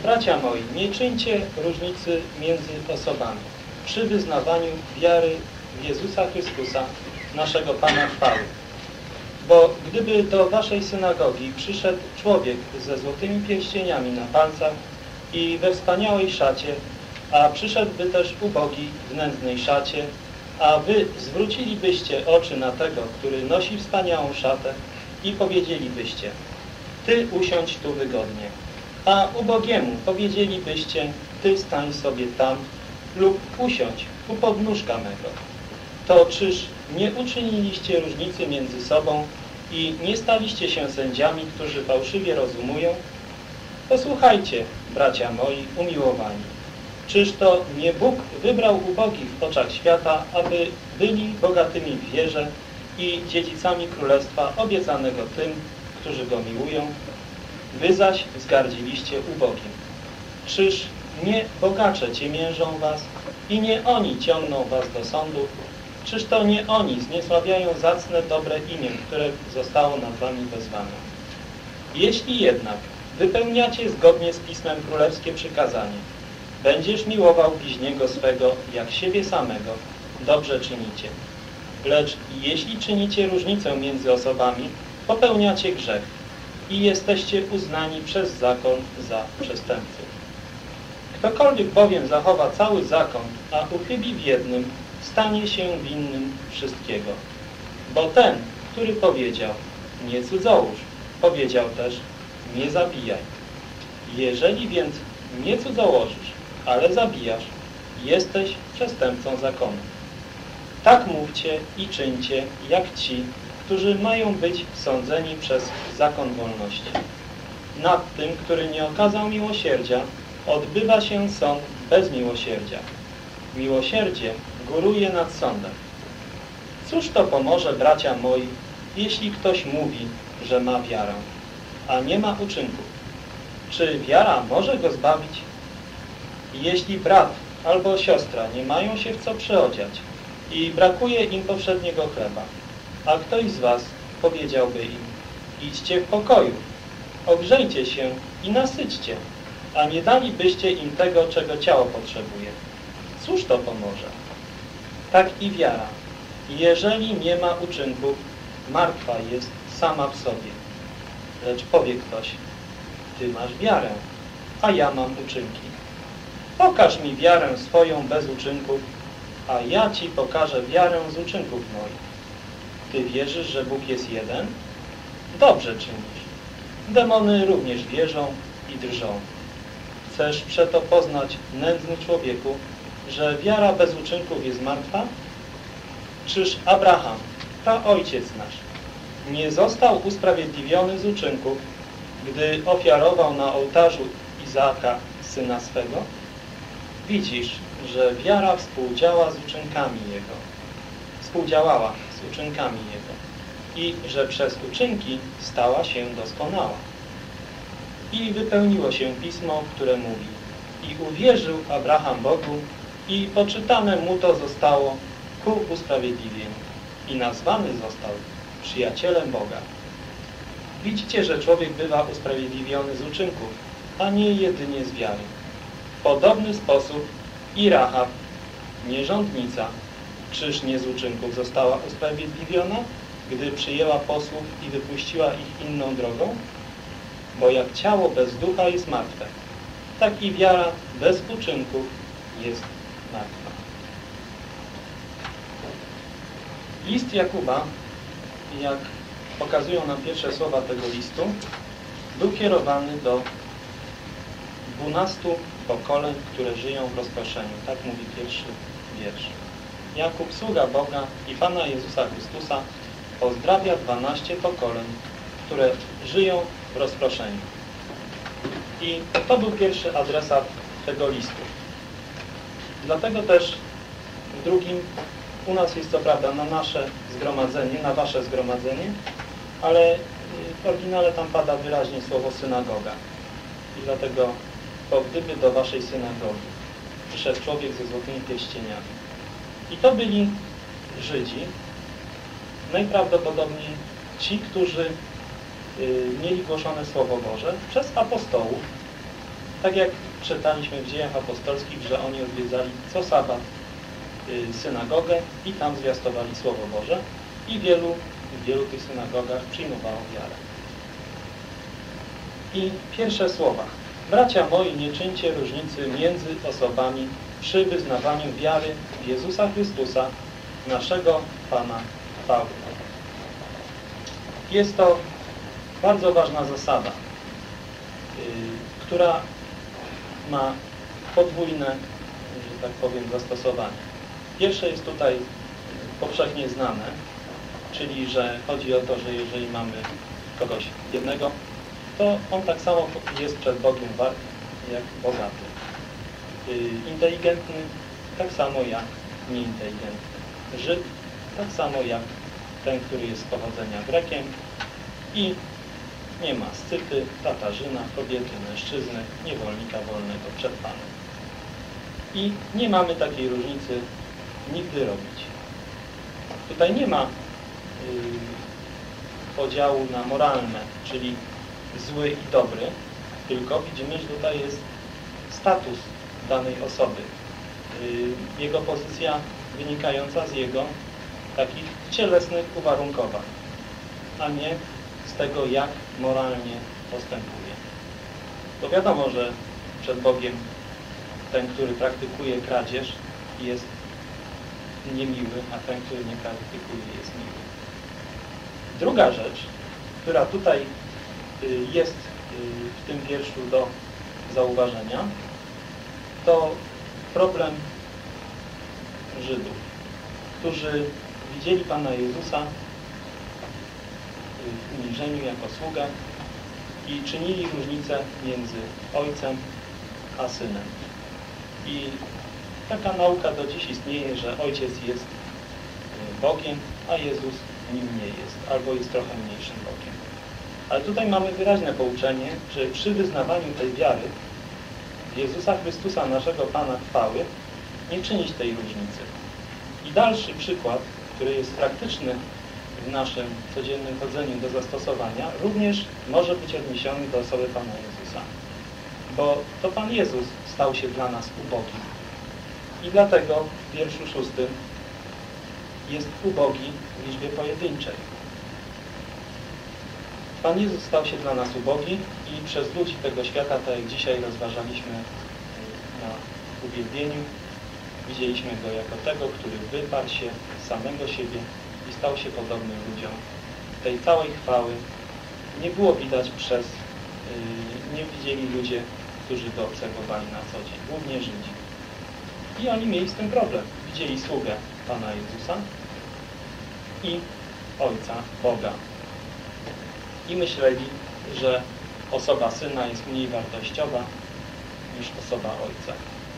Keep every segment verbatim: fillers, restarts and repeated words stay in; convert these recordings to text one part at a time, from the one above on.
Bracia moi, nie czyńcie różnicy między osobami przy wyznawaniu wiary w Jezusa Chrystusa, naszego Pana chwały. Bo gdyby do waszej synagogi przyszedł człowiek ze złotymi pierścieniami na palcach i we wspaniałej szacie, a przyszedłby też ubogi w nędznej szacie, a wy zwrócilibyście oczy na tego, który nosi wspaniałą szatę i powiedzielibyście: ty usiądź tu wygodnie, a ubogiemu powiedzielibyście: ty stań sobie tam lub usiądź u podnóżka mego. To czyż nie uczyniliście różnicy między sobą i nie staliście się sędziami, którzy fałszywie rozumują? Posłuchajcie, bracia moi umiłowani. Czyż to nie Bóg wybrał ubogich w oczach świata, aby byli bogatymi w wierze i dziedzicami królestwa obiecanego tym, którzy Go miłują? Wy zaś wzgardziliście ubogim. Czyż nie bogacze ciemiężą was i nie oni ciągną was do sądu? Czyż to nie oni zniesławiają zacne, dobre imię, które zostało nad wami wezwane? Jeśli jednak wypełniacie zgodnie z Pismem królewskie przykazanie: będziesz miłował bliźniego swego jak siebie samego, dobrze czynicie. Lecz jeśli czynicie różnicę między osobami, popełniacie grzech i jesteście uznani przez zakon za przestępców. Ktokolwiek bowiem zachowa cały zakon, a uchybi w jednym, stanie się winnym wszystkiego. Bo ten, który powiedział: nie cudzołóż, powiedział też: nie zabijaj. Jeżeli więc nie cudzołożysz, ale zabijasz, jesteś przestępcą zakonu. Tak mówcie i czyńcie, jak ci, którzy mają być sądzeni przez zakon wolności. Nad tym, który nie okazał miłosierdzia, odbywa się sąd bez miłosierdzia. Miłosierdzie góruje nad sądem. Cóż to pomoże, bracia moi, jeśli ktoś mówi, że ma wiarę, a nie ma uczynków? Czy wiara może go zbawić? Jeśli brat albo siostra nie mają się w co przyodziać i brakuje im powszedniego chleba, a ktoś z was powiedziałby im: idźcie w pokoju, ogrzejcie się i nasyćcie, a nie dalibyście im tego, czego ciało potrzebuje. Cóż to pomoże? Tak i wiara, jeżeli nie ma uczynków, martwa jest sama w sobie. Lecz powie ktoś: ty masz wiarę, a ja mam uczynki. Pokaż mi wiarę swoją bez uczynków, a ja ci pokażę wiarę z uczynków moich. Ty wierzysz, że Bóg jest jeden? Dobrze czynisz. Demony również wierzą i drżą. Chcesz przeto poznać, nędzny człowieku, że wiara bez uczynków jest martwa? Czyż Abraham, praojciec nasz, nie został usprawiedliwiony z uczynków, gdy ofiarował na ołtarzu Izaaka, syna swego? Widzisz, że wiara współdziała z uczynkami Jego, współdziałała z uczynkami Jego i że przez uczynki stała się doskonała. I wypełniło się Pismo, które mówi: i uwierzył Abraham Bogu i poczytane mu to zostało ku usprawiedliwieniu i nazwany został przyjacielem Boga. Widzicie, że człowiek bywa usprawiedliwiony z uczynków, a nie jedynie z wiary. W podobny sposób i Rahab, nierządnica, czyż nie z uczynków została usprawiedliwiona, gdy przyjęła posłów i wypuściła ich inną drogą? Bo jak ciało bez ducha jest martwe, tak i wiara bez uczynków jest martwa. List Jakuba, jak pokazują nam pierwsze słowa tego listu, był kierowany do dwunastu pokoleń, które żyją w rozproszeniu. Tak mówi pierwszy wiersz. Jakub, sługa Boga i Pana Jezusa Chrystusa, pozdrawia dwanaście pokoleń, które żyją w rozproszeniu. I to był pierwszy adresat tego listu. Dlatego też w drugim, u nas jest co prawda na nasze zgromadzenie, na wasze zgromadzenie, ale w oryginale tam pada wyraźnie słowo synagoga. I dlatego, bo gdyby do waszej synagogi przyszedł człowiek ze złotymi pierścieniami. I to byli Żydzi, najprawdopodobniej ci, którzy y, mieli głoszone Słowo Boże przez apostołów Tak jak czytaliśmy w Dziejach Apostolskich, że oni odwiedzali co sabat synagogę i tam zwiastowali Słowo Boże i wielu, w wielu tych synagogach przyjmowało wiarę. I pierwsze słowa. Bracia moi, nie czyńcie różnicy między osobami przy wyznawaniu wiary w Jezusa Chrystusa, naszego Pana Pawła. Jest to bardzo ważna zasada, yy, która ma podwójne, że tak powiem, zastosowanie. Pierwsze jest tutaj powszechnie znane, czyli że chodzi o to, że jeżeli mamy kogoś jednego, to on tak samo jest przed Bogiem wart jak bogaty. Yy, inteligentny tak samo jak nieinteligentny. Żyd tak samo jak ten, który jest z pochodzenia Grekiem i nie ma Scyty, Tatarzyna, kobiety, mężczyzny, niewolnika wolnego przed Panem. I nie mamy takiej różnicy nigdy robić. Tutaj nie ma yy, podziału na moralne, czyli zły i dobry, tylko widzimy, że tutaj jest status danej osoby. Yy, jego pozycja wynikająca z jego takich cielesnych uwarunkowań, a nie z tego, jak moralnie postępuje. Bo wiadomo, że przed Bogiem ten, który praktykuje kradzież, jest niemiły, a ten, który nie praktykuje, jest miły. Druga rzecz, która tutaj jest w tym wierszu do zauważenia, to problem Żydów, którzy widzieli Pana Jezusa w uniżeniu jako sługę i czynili różnicę między Ojcem a Synem. I taka nauka do dziś istnieje, że Ojciec jest Bogiem, a Jezus nim nie jest, albo jest trochę mniejszym Bogiem. Ale tutaj mamy wyraźne pouczenie, że przy wyznawaniu tej wiary w Jezusa Chrystusa, naszego Pana chwały, nie czynić tej różnicy. I dalszy przykład, który jest praktyczny w naszym codziennym chodzeniu do zastosowania, również może być odniesiony do osoby Pana Jezusa. Bo to Pan Jezus stał się dla nas ubogi. I dlatego w wierszu szóstym jest ubogi w liczbie pojedynczej. Pan Jezus stał się dla nas ubogi i przez ludzi tego świata, tak jak dzisiaj rozważaliśmy na uwielbieniu, widzieliśmy Go jako tego, który wyparł się z samego siebie i stał się podobnym ludziom. Tej całej chwały nie było widać przez, yy, nie widzieli ludzie, którzy Go obserwowali na co dzień, głównie Żydzi. I oni mieli z tym problem. Widzieli sługę Pana Jezusa i Ojca, Boga. I myśleli, że osoba Syna jest mniej wartościowa niż osoba Ojca.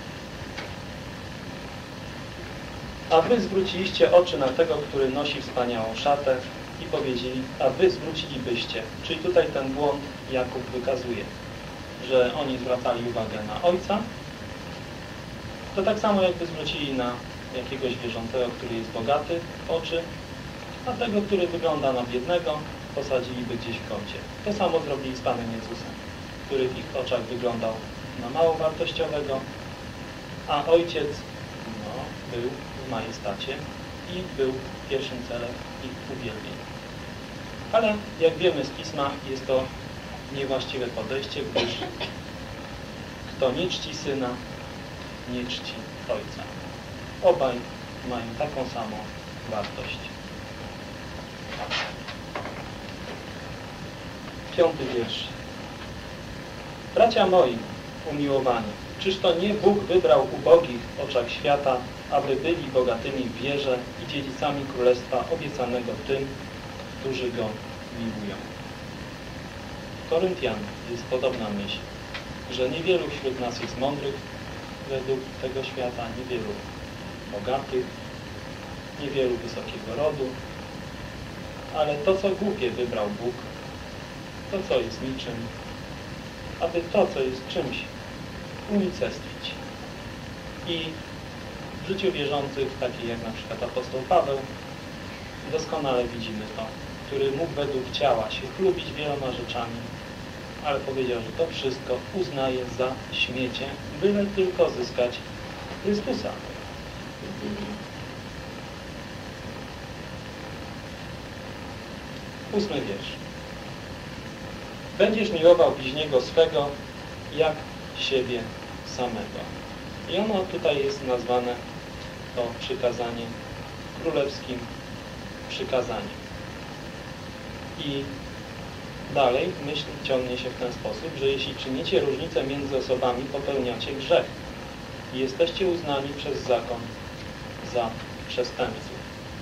A wy zwróciliście oczy na tego, który nosi wspaniałą szatę i powiedzieli, a wy zwrócilibyście. Czyli tutaj ten błąd Jakub wykazuje, że oni zwracali uwagę na Ojca, to tak samo jakby zwrócili na jakiegoś wierzącego, który jest bogaty, oczy, a tego, który wygląda na biednego, posadziliby gdzieś w kącie. To samo zrobili z Panem Jezusem, który w ich oczach wyglądał na mało wartościowego, a Ojciec no, był w majestacie i był pierwszym celem ich uwielbień. Ale jak wiemy z Pisma, jest to niewłaściwe podejście, gdyż kto nie czci Syna, nie czci Ojca. Obaj mają taką samą wartość. Piąty wiersz. Bracia moi, umiłowani, czyż to nie Bóg wybrał ubogich w oczach świata, aby byli bogatymi w wierze i dziedzicami Królestwa obiecanego tym, którzy Go miłują? Koryntian jest podobna myśl, że niewielu wśród nas jest mądrych według tego świata, niewielu bogatych, niewielu wysokiego rodu, ale to, co głupie wybrał Bóg, to, co jest niczym, aby to, co jest czymś, unicestwić. I w życiu wierzących, takich jak na przykład apostoł Paweł, doskonale widzimy to, który mógł według ciała się chlubić wieloma rzeczami, ale powiedział, że to wszystko uznaje za śmiecie, byle tylko zyskać Chrystusa. Ósmy wiersz. Będziesz miłował bliźniego swego jak siebie samego. I ono tutaj jest nazwane, to przykazanie, królewskim przykazaniem. I dalej myśl ciągnie się w ten sposób, że jeśli czynicie różnicę między osobami, popełniacie grzech i jesteście uznani przez zakon za przestępców.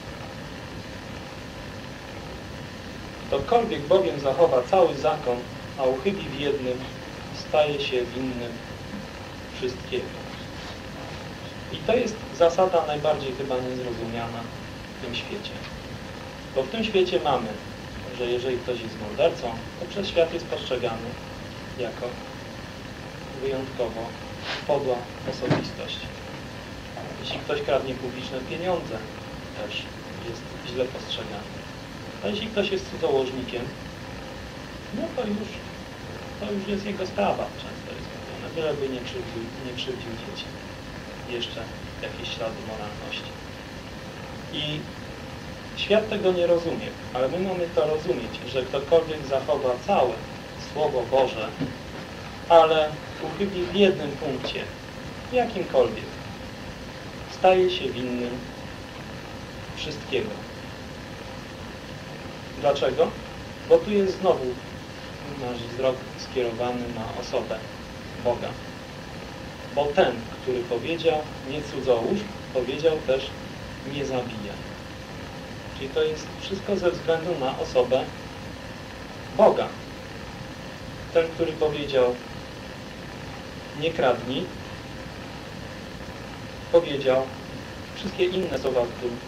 Ktokolwiek bowiem zachowa cały zakon, a uchybi w jednym, staje się winnym wszystkiego. I to jest zasada najbardziej chyba niezrozumiana w tym świecie. Bo w tym świecie mamy, że jeżeli ktoś jest mordercą, to przez świat jest postrzegany jako wyjątkowo podła osobistość. Jeśli ktoś kradnie publiczne pieniądze, też jest źle postrzegany. A jeśli ktoś jest cudzołożnikiem, no to już, to już jest jego sprawa, często jest mówione, byleby nie krzywdził, nie krzywdził dzieci. Jeszcze jakieś ślady moralności. I świat tego nie rozumie, ale my mamy to rozumieć, że ktokolwiek zachowa całe Słowo Boże, ale uchybi w jednym punkcie, jakimkolwiek, staje się winnym wszystkiego. Dlaczego? Bo tu jest znowu nasz wzrok skierowany na osobę Boga. Bo ten, który powiedział nie cudzołóż, powiedział też nie zabijaj. Czyli to jest wszystko ze względu na osobę Boga. Ten, który powiedział nie kradnij, powiedział wszystkie inne słowa w tym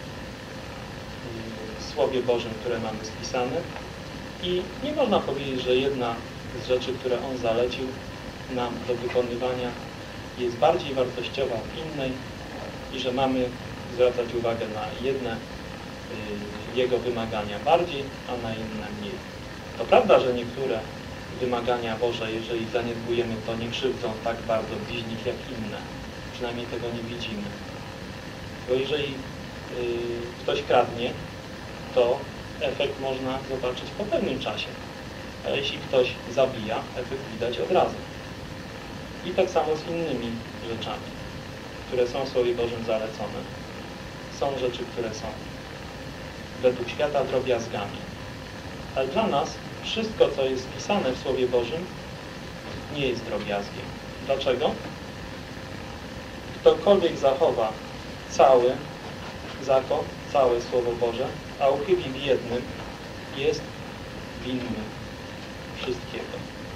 Słowie Bożym, które mamy spisane. I nie można powiedzieć, że jedna z rzeczy, które On zalecił nam do wykonywania, jest bardziej wartościowa od innej i że mamy zwracać uwagę na jedne y, Jego wymagania bardziej, a na inne mniej. To prawda, że niektóre wymagania Boże, jeżeli zaniedbujemy, to nie krzywdzą tak bardzo bliźnich jak inne. Przynajmniej tego nie widzimy. Bo jeżeli y, ktoś kradnie, to efekt można zobaczyć po pewnym czasie. A jeśli ktoś zabija, efekt widać od razu. I tak samo z innymi rzeczami, które są w Słowie Bożym zalecone. Są rzeczy, które są według świata drobiazgami. Ale dla nas wszystko, co jest spisane w Słowie Bożym, nie jest drobiazgiem. Dlaczego? Ktokolwiek zachowa cały zakon, całe Słowo Boże, a uchybi w jednym, jest winny wszystkiego.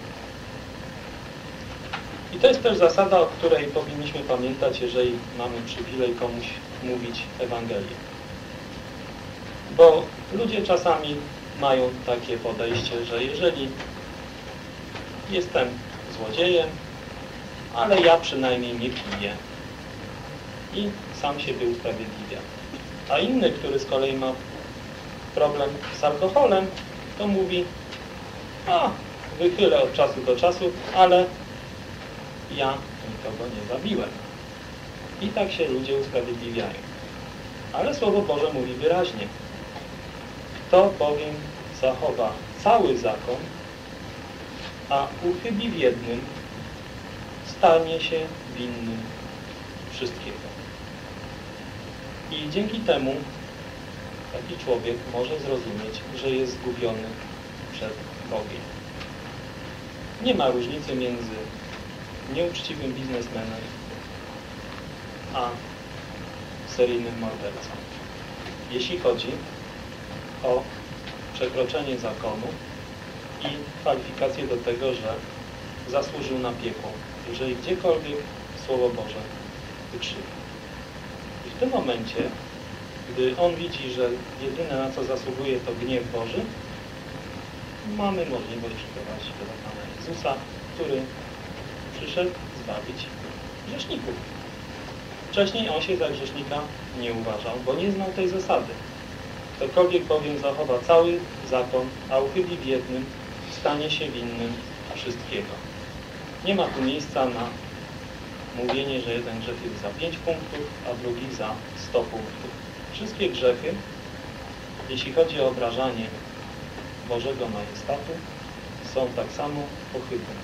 I to jest też zasada, o której powinniśmy pamiętać, jeżeli mamy przywilej komuś mówić Ewangelię. Bo ludzie czasami mają takie podejście, że jeżeli jestem złodziejem, ale ja przynajmniej nie piję i sam siebie usprawiedliwia. A inny, który z kolei ma problem z alkoholem, to mówi, a wychylę od czasu do czasu, ale ja nikogo nie zabiłem. I tak się ludzie usprawiedliwiają. Ale Słowo Boże mówi wyraźnie, kto bowiem zachowa cały zakon, a uchybi w jednym, stanie się winnym wszystkiego. I dzięki temu taki człowiek może zrozumieć, że jest zgubiony przed Bogiem. Nie ma różnicy między nieuczciwym biznesmenem a seryjnym mordercą. Jeśli chodzi o przekroczenie zakonu i kwalifikację do tego, że zasłużył na piekło, jeżeli gdziekolwiek Słowo Boże wykrzywi. I w tym momencie, gdy on widzi, że jedyne, na co zasługuje, to gniew Boży, mamy możliwość przyprowadzić do Pana Jezusa, który przyszedł zbawić grzeszników. Wcześniej on się za grzesznika nie uważał, bo nie znał tej zasady. Ktokolwiek bowiem zachowa cały zakon, a uchybi w jednym, stanie się winnym wszystkiego. Nie ma tu miejsca na mówienie, że jeden grzech jest za pięć punktów, a drugi za sto punktów. Wszystkie grzechy, jeśli chodzi o obrażanie Bożego majestatu, są tak samo pochybne.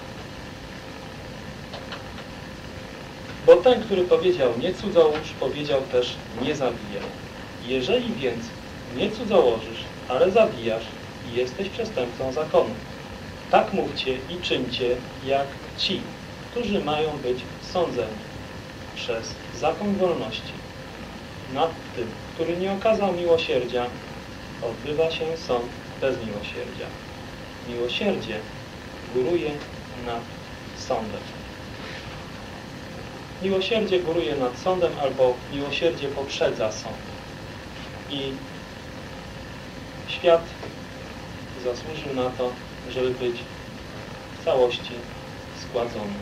Bo ten, który powiedział nie cudzołóż, powiedział też nie zabijaj. Jeżeli więc nie cudzołożysz, ale zabijasz i jesteś przestępcą zakonu, tak mówcie i czyńcie jak ci, którzy mają być sądzeni przez zakon wolności. Nad tym, który nie okazał miłosierdzia, odbywa się sąd bez miłosierdzia. Miłosierdzie góruje nad sądem. Miłosierdzie góruje nad sądem, albo miłosierdzie poprzedza sąd. I świat zasłużył na to, żeby być w całości zgładzony.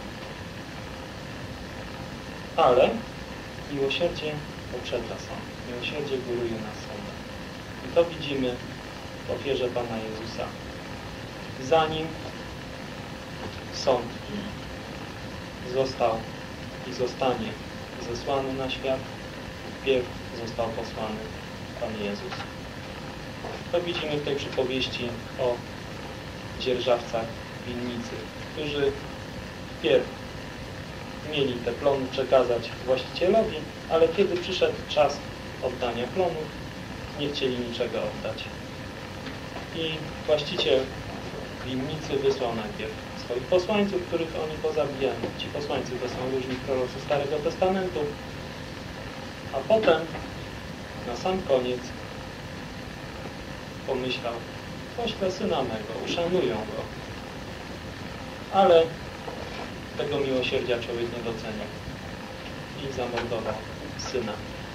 Ale miłosierdzie poprzedza sąd. Miłosierdzie góruje nad sądem. I to widzimy w ofierze Pana Jezusa. Zanim sąd został i zostanie zesłany na świat, wpierw został posłany Pan Jezus. To widzimy w tej przypowieści o dzierżawcach winnicy, którzy wpierw mieli te plony przekazać właścicielowi, ale kiedy przyszedł czas oddania plonów, nie chcieli niczego oddać. I właściciel winnicy wysłał najpierw swoich posłańców, których oni pozabijali. Ci posłańcy to są różni prorocy Starego Testamentu, a potem na sam koniec pomyślał, poślę syna mego, uszanują go. Ale tego miłosierdzia człowiek nie docenił i zamordował syna.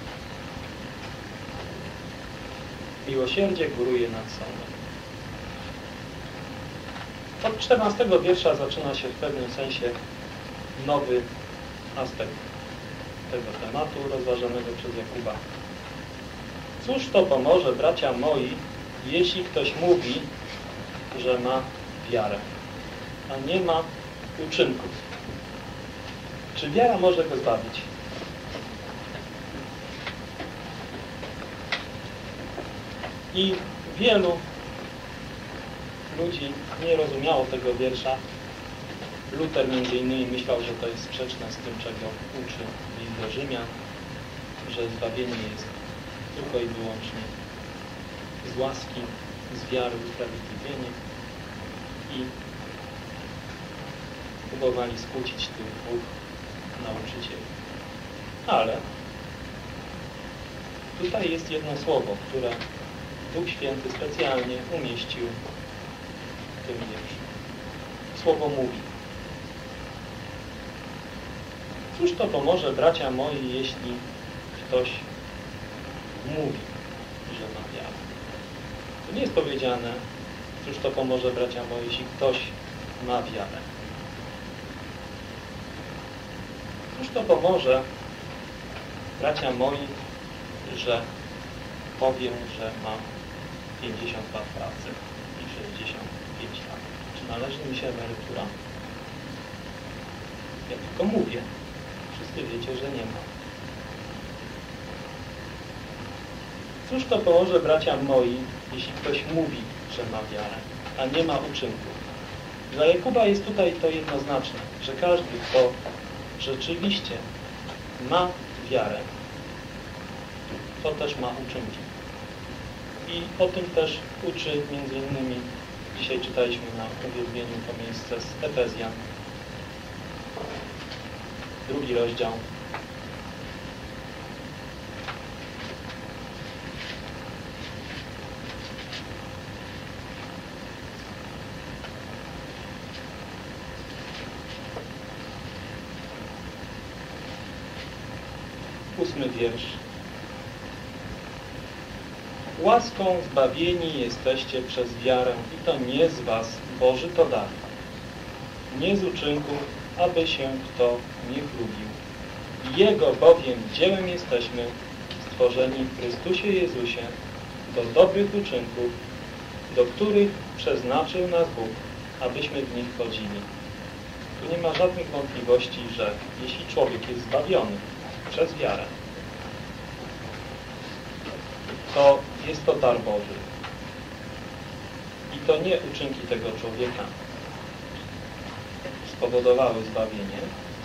Miłosierdzie góruje nad sądem. Od czternastego wiersza zaczyna się w pewnym sensie nowy aspekt tego tematu rozważanego przez Jakuba. Cóż to pomoże, bracia moi, jeśli ktoś mówi, że ma wiarę, a nie ma uczynków? Czy wiara może go zbawić? I wielu ludzi nie rozumiało tego wiersza. Luter między innymi myślał, że to jest sprzeczne z tym, czego uczy list do Rzymian, że zbawienie jest tylko i wyłącznie z łaski, z wiary usprawiedliwienie, i próbowali skłócić tych dwóch nauczycieli. Ale tutaj jest jedno słowo, które Duch Święty specjalnie umieścił w tym wierszu. Słowo mówi. Cóż to pomoże, bracia moi, jeśli ktoś mówi, że ma wiarę? To nie jest powiedziane, cóż to pomoże, bracia moi, jeśli ktoś ma wiarę. Cóż to pomoże, bracia moi, że powiem, że mam pięćdziesiąt lat pracy i sześćdziesiąt pięć lat. Czy należy mi się emerytura? Ja tylko mówię. Wszyscy wiecie, że nie ma. Cóż to pomoże, bracia moi, jeśli ktoś mówi, że ma wiarę, a nie ma uczynków? Dla Jakuba jest tutaj to jednoznaczne, że każdy, kto rzeczywiście ma wiarę, to też ma uczynki. I o tym też uczy między innymi, dzisiaj czytaliśmy na uwielbieniu to miejsce z Efezjan, drugi rozdział. Ósmy wiersz. Łaską zbawieni jesteście przez wiarę i to nie z was, Boży to dar. Nie z uczynków, aby się kto nie chlubił. Jego bowiem dziełem jesteśmy, stworzeni w Chrystusie Jezusie, do dobrych uczynków, do których przeznaczył nas Bóg, abyśmy w nich chodzili. Tu nie ma żadnych wątpliwości, że jeśli człowiek jest zbawiony przez wiarę, to jest to dar Boży. I to nie uczynki tego człowieka spowodowały zbawienie,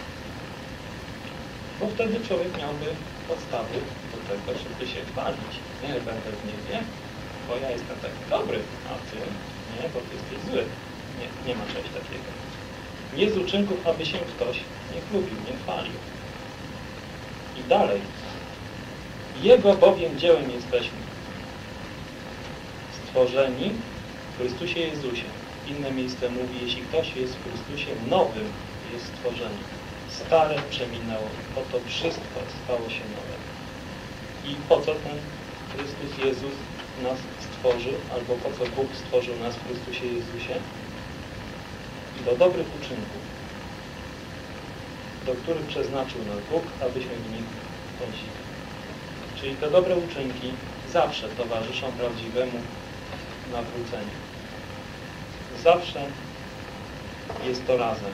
bo wtedy człowiek miałby podstawy do tego, żeby się chwalić. Nie, będę w niebie, bo ja jestem taki dobry, a ty nie, bo ty jesteś zły. Nie, nie ma czegoś takiego. Nie z uczynków, aby się ktoś nie chlubił, nie chwalił. I dalej. Jego bowiem dziełem jesteśmy stworzeni w Chrystusie Jezusie. Inne miejsce mówi, jeśli ktoś jest w Chrystusie nowym, jest stworzeniem. Stare przeminęło, oto wszystko stało się nowe. I po co ten Chrystus Jezus nas stworzył, albo po co Bóg stworzył nas w Chrystusie Jezusie? Do dobrych uczynków, do których przeznaczył nas Bóg, abyśmy w nich chodzili. Czyli te dobre uczynki zawsze towarzyszą prawdziwemu nawróceniu. Zawsze jest to razem.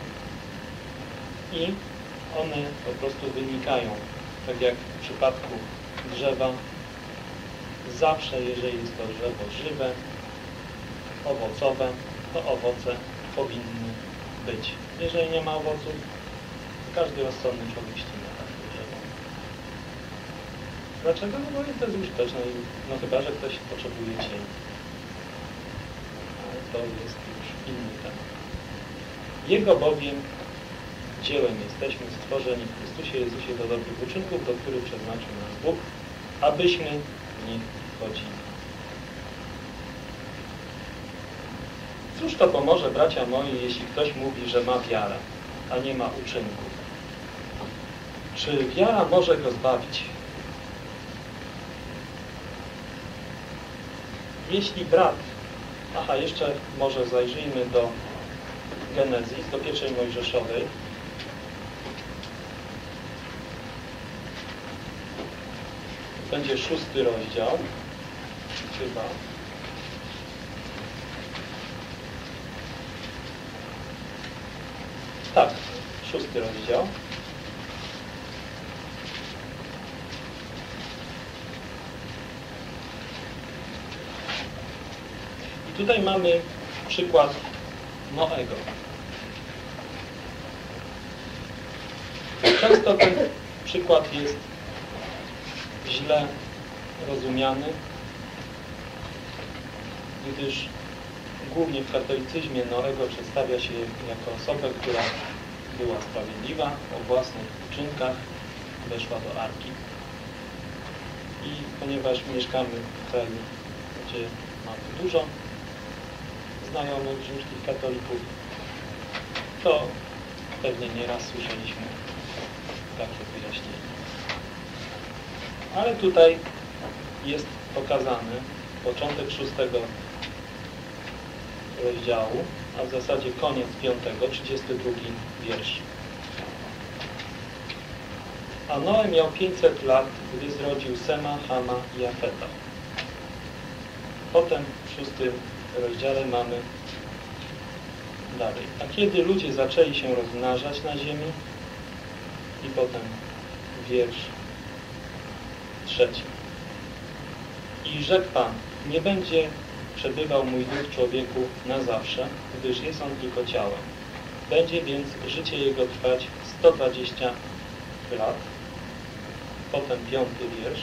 I one po prostu wynikają, tak jak w przypadku drzewa, zawsze, jeżeli jest to drzewo żywe, owocowe, to owoce powinny być. Jeżeli nie ma owoców, każdy rozsądny człowiek ścina takie drzewo. Dlaczego? No bo jest to zużyteczne, no chyba, że ktoś potrzebuje cieni. Ale to jest już inny temat. Jego bowiem dziełem jesteśmy stworzeni w Chrystusie Jezusie do dobrych uczynków, do których przeznaczył nas Bóg, abyśmy w nich chodzili. Cóż to pomoże, bracia moi, jeśli ktoś mówi, że ma wiarę, a nie ma uczynków? Czy wiara może go zbawić? Jeśli brat, aha, jeszcze może zajrzyjmy do Genezis, do pierwszej Mojżeszowej. Będzie szósty rozdział, chyba. Tak, szósty rozdział. I tutaj mamy przykład Noego. Często ten przykład jest źle rozumiany, gdyż głównie w katolicyzmie Noego przedstawia się jako osobę, która była sprawiedliwa, o własnych uczynkach weszła do Arki. I ponieważ mieszkamy w kraju, gdzie mamy dużo znajomych rzymskich katolików, to pewnie nieraz słyszeliśmy takie wyjaśnienie. Ale tutaj jest pokazany początek szóstego rozdziału, a w zasadzie koniec piątego, trzydziesty drugi wiersz. A Noe miał pięćset lat, gdy zrodził Sema, Hama i Jafeta. Potem w szóstym rozdziale mamy dalej. A kiedy ludzie zaczęli się rozmnażać na ziemi, i potem wiersz trzeci. I rzekł Pan, nie będzie przebywał mój duch w człowieku na zawsze, gdyż jest on tylko ciałem. Będzie więc życie jego trwać sto dwadzieścia lat. Potem piąty wiersz.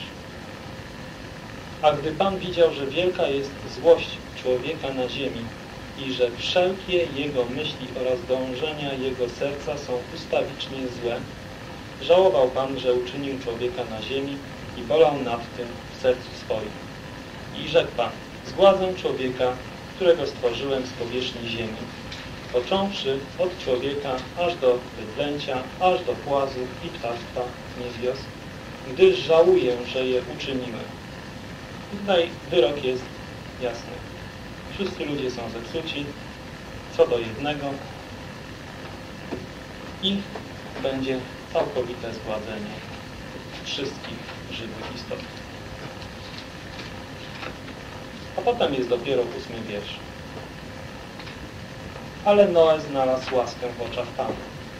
A gdy Pan widział, że wielka jest złość człowieka na ziemi i że wszelkie jego myśli oraz dążenia jego serca są ustawicznie złe, żałował Pan, że uczynił człowieka na ziemi i bolał nad tym w sercu swoim. I rzekł Pan, zgładzę człowieka, którego stworzyłem z powierzchni ziemi, począwszy od człowieka aż do bydlęcia, aż do płazów i ptactwa niebios, gdyż żałuję, że je uczyniłem. Tutaj wyrok jest jasny. Wszyscy ludzie są zepsuci, co do jednego, i będzie całkowite zgładzenie wszystkich żywych istot. A potem jest dopiero ósmy wiersz. ale Noe znalazł łaskę w oczach Pana.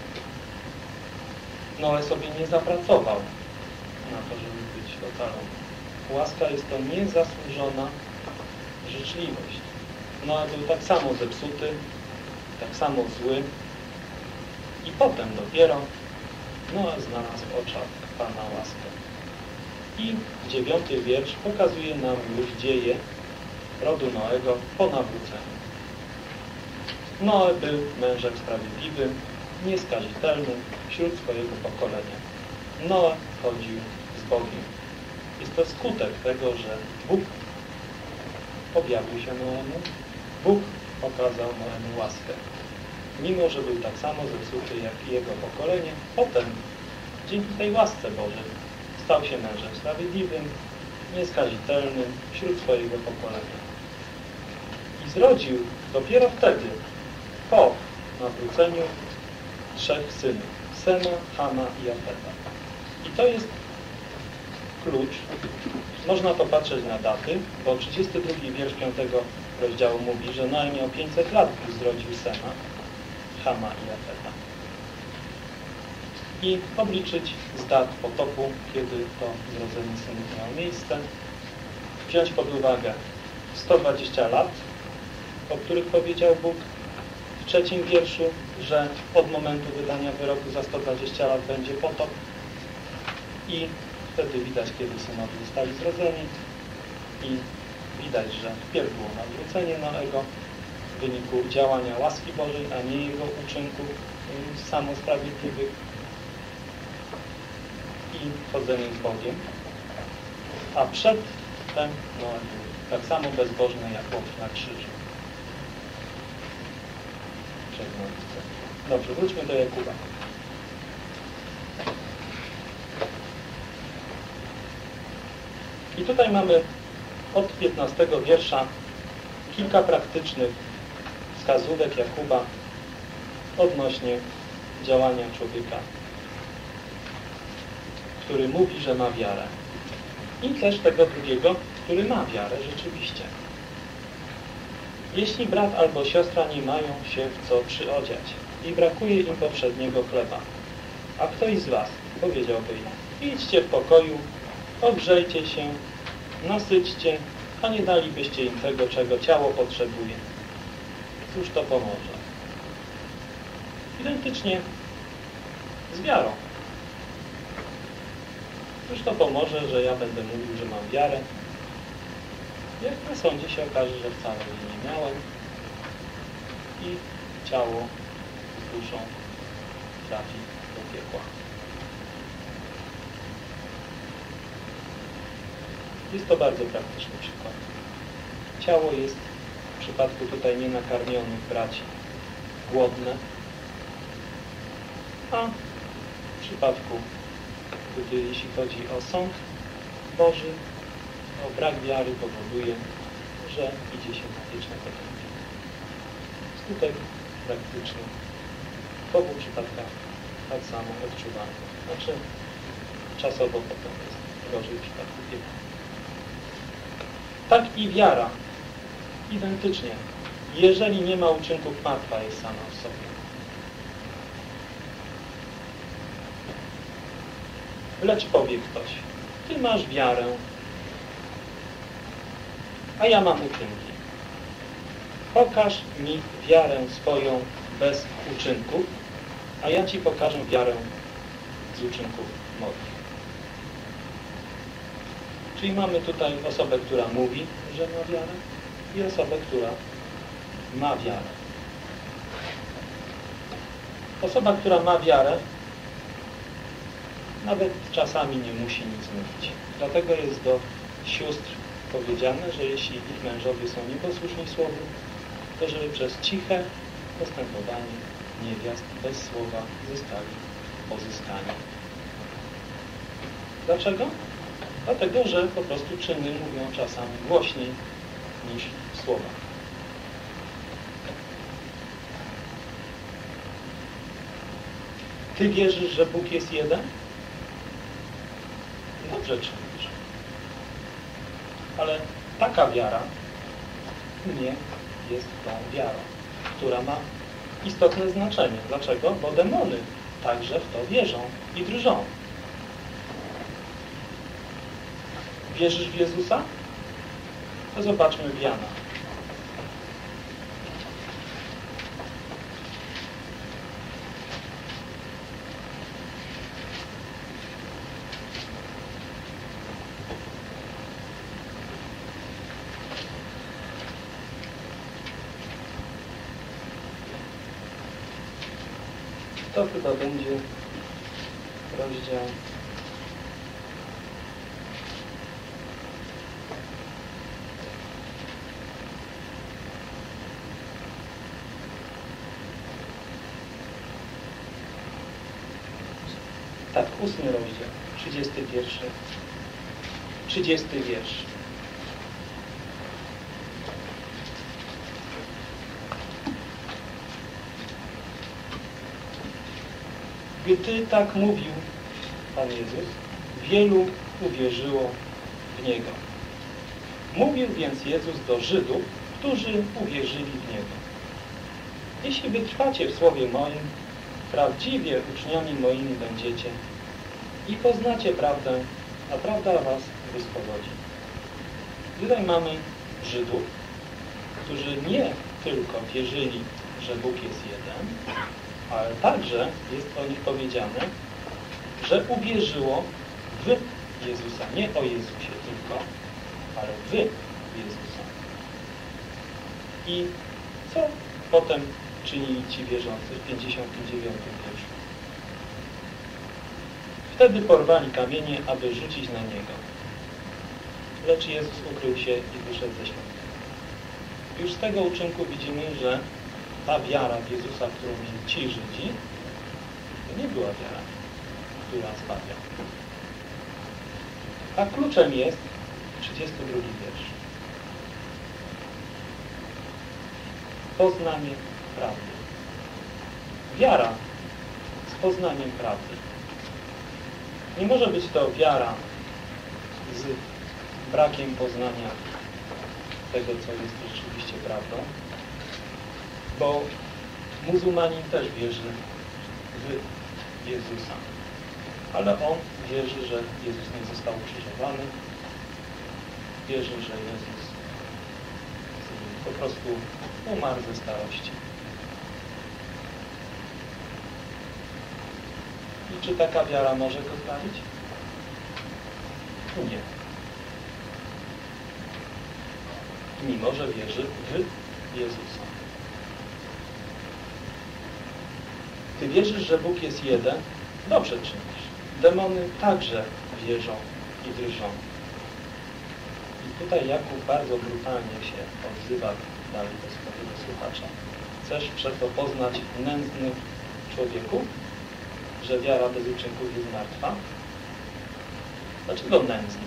Noe sobie nie zapracował na to, żeby być ocalony. Łaska jest to niezasłużona życzliwość. Noe był tak samo zepsuty, tak samo zły i potem dopiero Noe znalazł w oczach Pana łaskę. I dziewiąty wiersz pokazuje nam już dzieje rodu Noego po nawróceniu. Noe był mężem sprawiedliwym, nieskazitelnym wśród swojego pokolenia. Noe chodził z Bogiem. Jest to skutek tego, że Bóg objawił się Noemu, Bóg okazał Noemu łaskę. Mimo że był tak samo zepsuty jak i jego pokolenie, potem dzięki tej łasce Bożej stał się mężem sprawiedliwym, nieskazitelnym wśród swojego pokolenia. I zrodził dopiero wtedy, po nawróceniu, trzech synów, Sema, Hama i Jafeta. I to jest klucz. Można popatrzeć na daty, bo trzydziesty drugi wiersz piątego rozdziału mówi, że Noe miał pięćset lat, gdy zrodził Sema, Hama i Jafeta. I obliczyć z dat potopu, kiedy to zrodzenie synów miało miejsce. Wziąć pod uwagę sto dwadzieścia lat, o których powiedział Bóg w trzecim wierszu, że od momentu wydania wyroku za sto dwadzieścia lat będzie potop. I wtedy widać, kiedy synowie zostali zrodzeni. I widać, że wpierw było nawrócenie Noego w wyniku działania łaski Bożej, a nie jego uczynków samosprawiedliwych i chodzenie z Bogiem. A przedtem Noe był tak samo bezbożny jak łowca na krzyżu. Dobrze, wróćmy do Jakuba. I tutaj mamy od piętnastego wiersza kilka praktycznych wskazówek Jakuba odnośnie działania człowieka, który mówi, że ma wiarę. I też tego drugiego, który ma wiarę rzeczywiście. Jeśli brat albo siostra nie mają się w co przyodziać i brakuje im powszedniego chleba, a ktoś z was powiedziałby im, idźcie w pokoju, ogrzejcie się, nasyćcie, a nie dalibyście im tego, czego ciało potrzebuje. Cóż to pomoże? Identycznie z wiarą. Cóż to pomoże, że ja będę mówił, że mam wiarę, jak na sądzie się okaże, że wcale jej nie miałem i ciało z duszą trafi do piekła. Jest to bardzo praktyczny przykład. Ciało jest w przypadku tutaj nienakarmionych braci głodne, a w przypadku, gdy jeśli chodzi o sąd Boży, o brak wiary powoduje, że idzie się na wieczne potępienie. Skutek praktyczny w obu przypadkach tak samo odczuwany. Znaczy czasowo potem jest gorzej w przypadku piekła. Tak i wiara. Identycznie. Jeżeli nie ma uczynków, martwa jest sama w sobie. Lecz powie ktoś, ty masz wiarę, a ja mam uczynki. Pokaż mi wiarę swoją bez uczynków, a ja ci pokażę wiarę z uczynków moich. Czyli mamy tutaj osobę, która mówi, że ma wiarę i osobę, która ma wiarę. Osoba, która ma wiarę, nawet czasami nie musi nic mówić. Dlatego jest do sióstr powiedziane, że jeśli ich mężowie są nieposłuszni słowu, to żeby przez ciche postępowanie niewiast bez słowa zostali pozyskani. Dlaczego? Dlatego, że po prostu czyny mówią czasami głośniej niż słowa. Ty wierzysz, że Bóg jest jeden? Dobrze czynisz. Ale taka wiara nie jest tą wiarą, która ma istotne znaczenie. Dlaczego? Bo demony także w to wierzą i drżą. Wierzysz w Jezusa? To zobaczmy w Jana. To chyba będzie rozdział tak, ósmy rozdział, trzydziesty pierwszy, trzydziesty wiersz. Gdy tak mówił Pan Jezus, wielu uwierzyło w Niego. Mówił więc Jezus do Żydów, którzy uwierzyli w Niego. Jeśli wytrwacie w słowie moim, prawdziwie uczniami moimi będziecie i poznacie prawdę, a prawda was wyswobodzi. Tutaj mamy Żydów, którzy nie tylko wierzyli, że Bóg jest jeden, ale także jest o nich powiedziane, że uwierzyło w Jezusa. Nie o Jezusie tylko, ale w Jezusa. I co potem czynili ci wierzący w pięćdziesiątym dziewiątym wierszu? Wtedy porwali kamienie, aby rzucić na Niego. Lecz Jezus ukrył się i wyszedł ze świątyni. Już z tego uczynku widzimy, że ta wiara w Jezusa, którą mieli ci Żydzi, to nie była wiara, która zbawia. A kluczem jest trzydziesty drugi wiersz. Poznanie prawdy. Wiara z poznaniem prawdy. Nie może być to wiara z brakiem poznania tego, co jest rzeczywiście prawdą, bo muzułmanin też wierzy w Jezusa. Ale on wierzy, że Jezus nie został ukrzyżowany. Wierzy, że Jezus po prostu umarł ze starości. I czy taka wiara może go zbawić? Nie. Mimo że wierzy w Jezusa. Ty wierzysz, że Bóg jest jeden? Dobrze czynisz. Demony także wierzą i drżą. I tutaj Jakub bardzo brutalnie się odzywa dalej do swojego słuchacza. Chcesz przeto poznać nędzny człowieku, że wiara bez uczynków jest martwa? Dlaczego nędzny?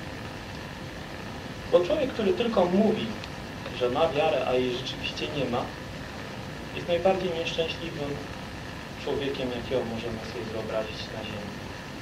Bo człowiek, który tylko mówi, że ma wiarę, a jej rzeczywiście nie ma, jest najbardziej nieszczęśliwym człowiekiem, jakiego możemy sobie wyobrazić na ziemi.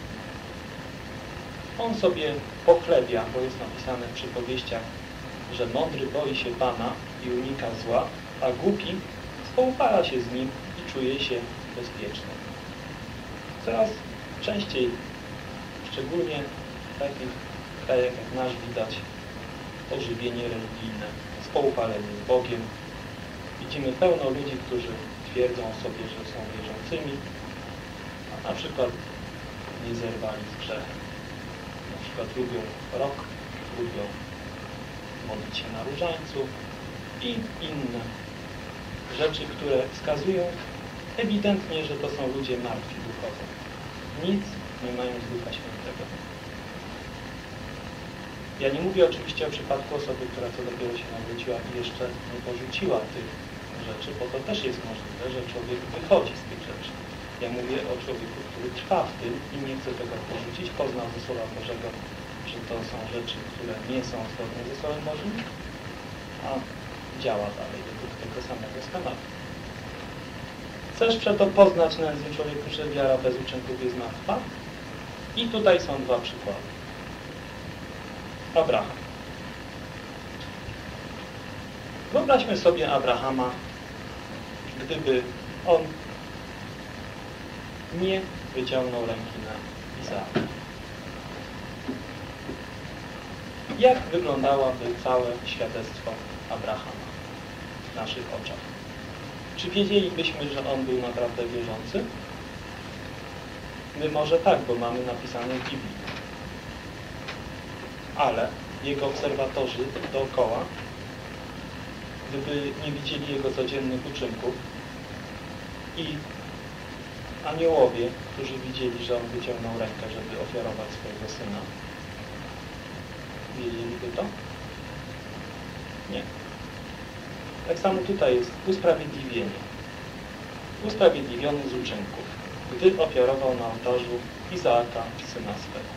On sobie pochlebia, bo jest napisane w przypowieściach, że mądry boi się Pana i unika zła, a głupi spoufala się z nim i czuje się bezpieczny. Coraz częściej, szczególnie w takich krajach jak nasz, widać ożywienie religijne, spoufalenie z Bogiem. Widzimy pełno ludzi, którzy twierdzą sobie, że są wierzącymi, a na przykład nie zerwali z grzechem. Na przykład lubią rok, lubią modlić się na różańcu i inne rzeczy, które wskazują ewidentnie, że to są ludzie martwi duchowo. Nic nie mają z Ducha Świętego. Ja nie mówię oczywiście o przypadku osoby, która co dopiero się nawróciła i jeszcze nie porzuciła tych rzeczy, bo to też jest możliwe, że człowiek wychodzi z tych rzeczy. Ja mówię o człowieku, który trwa w tym i nie chce tego porzucić, poznał ze Słowa Bożego, że to są rzeczy, które nie są zgodne ze Słowem Bożym, a działa dalej według tego samego schematu. Chcesz przeto poznać nędzny człowieku, że wiara bez uczynków jest martwa? I tutaj są dwa przykłady. Abraham. Wyobraźmy sobie Abrahama, gdyby on nie wyciągnął ręki na Izaaka. Jak wyglądałoby całe świadectwo Abrahama w naszych oczach? Czy wiedzielibyśmy, że on był naprawdę wierzący? My może tak, bo mamy napisane w Biblii. Ale jego obserwatorzy dookoła, gdyby nie widzieli jego codziennych uczynków i aniołowie, którzy widzieli, że on wyciągnął rękę, żeby ofiarować swojego syna, wiedzieliby to? Nie. Tak samo tutaj jest usprawiedliwienie. Usprawiedliwiony z uczynków, gdy ofiarował na ołtarzu Izaaka, syna swego.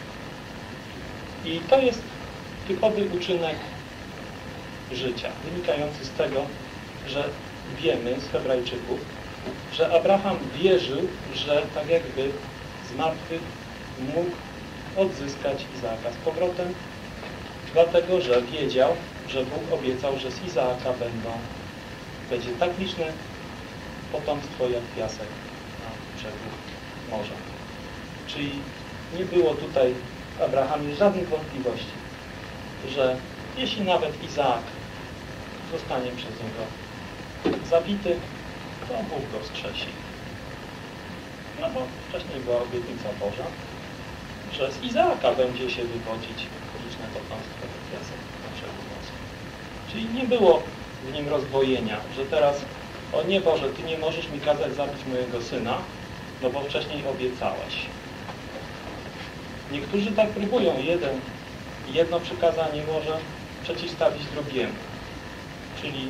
I to jest typowy uczynek życia, wynikający z tego, że wiemy z Hebrajczyków, że Abraham wierzył, że tak jakby z martwych mógł odzyskać Izaaka z powrotem, dlatego że wiedział, że Bóg obiecał, że z Izaaka będą, będzie tak liczne potomstwo jak piasek na brzegu morza. Czyli nie było tutaj w Abrahamie żadnych wątpliwości, że jeśli nawet Izaak zostanie przez niego zabity, to Bóg go wskrzesi. No bo wcześniej była obietnica Boża, że z Izaaka będzie się wywodzić liczne potomstwo jak piasek na brzegu morza. Czyli nie było w nim rozdwojenia, że teraz, o nie Boże, Ty nie możesz mi kazać zabić mojego syna, no bo wcześniej obiecałeś. Niektórzy tak próbują. Jeden, jedno przykazanie może przeciwstawić drugiemu. Czyli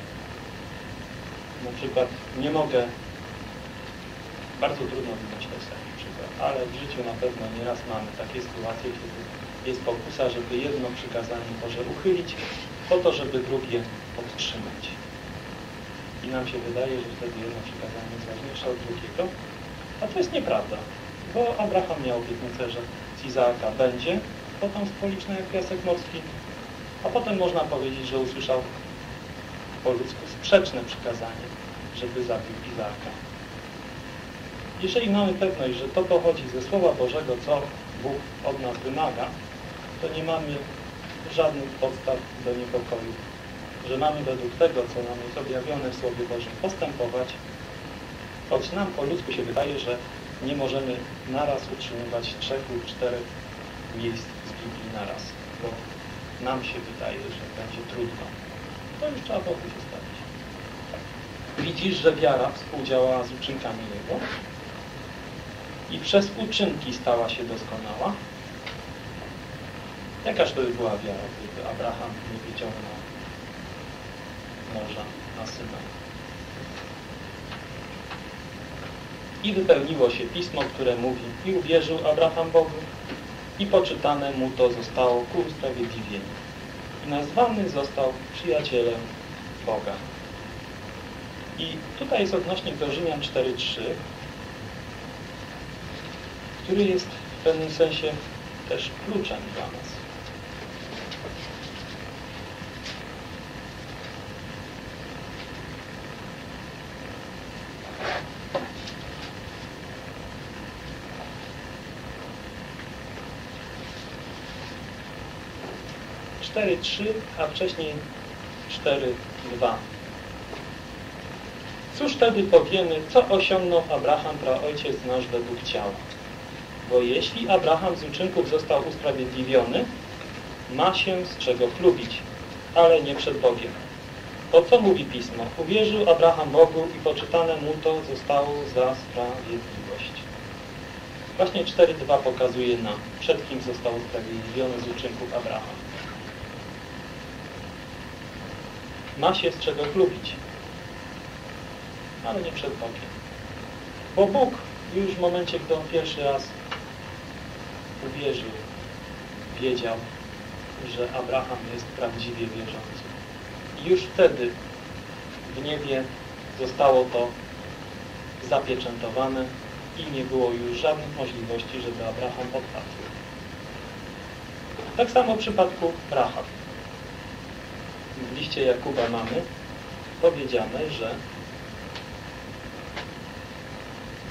na przykład nie mogę, bardzo trudno wymyśleć taki przykład, ale w życiu na pewno nieraz mamy takie sytuacje, kiedy jest pokusa, żeby jedno przykazanie może uchylić, po to, żeby drugie podtrzymać. I nam się wydaje, że wtedy jedno przykazanie jest ważniejsze od drugiego, a to jest nieprawda, bo Abraham miał obietnicę, że z Izaaka będzie potomstwo liczne jak piasek morski, a potem można powiedzieć, że usłyszał po ludzku sprzeczne przykazanie, żeby zabił Izaaka. Jeżeli mamy pewność, że to pochodzi ze Słowa Bożego, co Bóg od nas wymaga, to nie mamy żadnych podstaw do niepokoju, że mamy według tego, co nam jest objawione w Słowie Bożym, postępować, choć nam po ludzku się wydaje, że nie możemy naraz utrzymywać trzech lub czterech miejsc z Biblii naraz, bo nam się wydaje, że będzie trudno. To już trzeba Bogu zostawić. Widzisz, że wiara współdziałała z uczynkami Jego i przez uczynki stała się doskonała. Jakaż to by była wiara, gdyby Abraham nie wyciągnął morza na syna? I wypełniło się pismo, które mówi: i uwierzył Abraham Bogu, i poczytane mu to zostało ku usprawiedliwieniu. I nazwany został przyjacielem Boga. I tutaj jest odnośnik do Rzymian cztery trzy, który jest w pewnym sensie też kluczem dla nas. cztery trzy, a wcześniej cztery dwa. Cóż wtedy powiemy, co osiągnął Abraham, praojciec nasz, według ciała? Bo jeśli Abraham z uczynków został usprawiedliwiony, ma się z czego chlubić, ale nie przed Bogiem. Po co mówi Pismo? Uwierzył Abraham Bogu i poczytane mu to zostało za sprawiedliwość. Właśnie cztery dwa pokazuje nam, przed kim został usprawiedliwiony z uczynków Abraham. Ma się z czego chlubić, ale nie przed Bogiem. Bo Bóg już w momencie, gdy on pierwszy raz uwierzył, wiedział, że Abraham jest prawdziwie wierzący. I już wtedy w niebie zostało to zapieczętowane i nie było już żadnych możliwości, żeby Abraham odpadł. Tak samo w przypadku Rahab. W liście Jakuba mamy powiedziane, że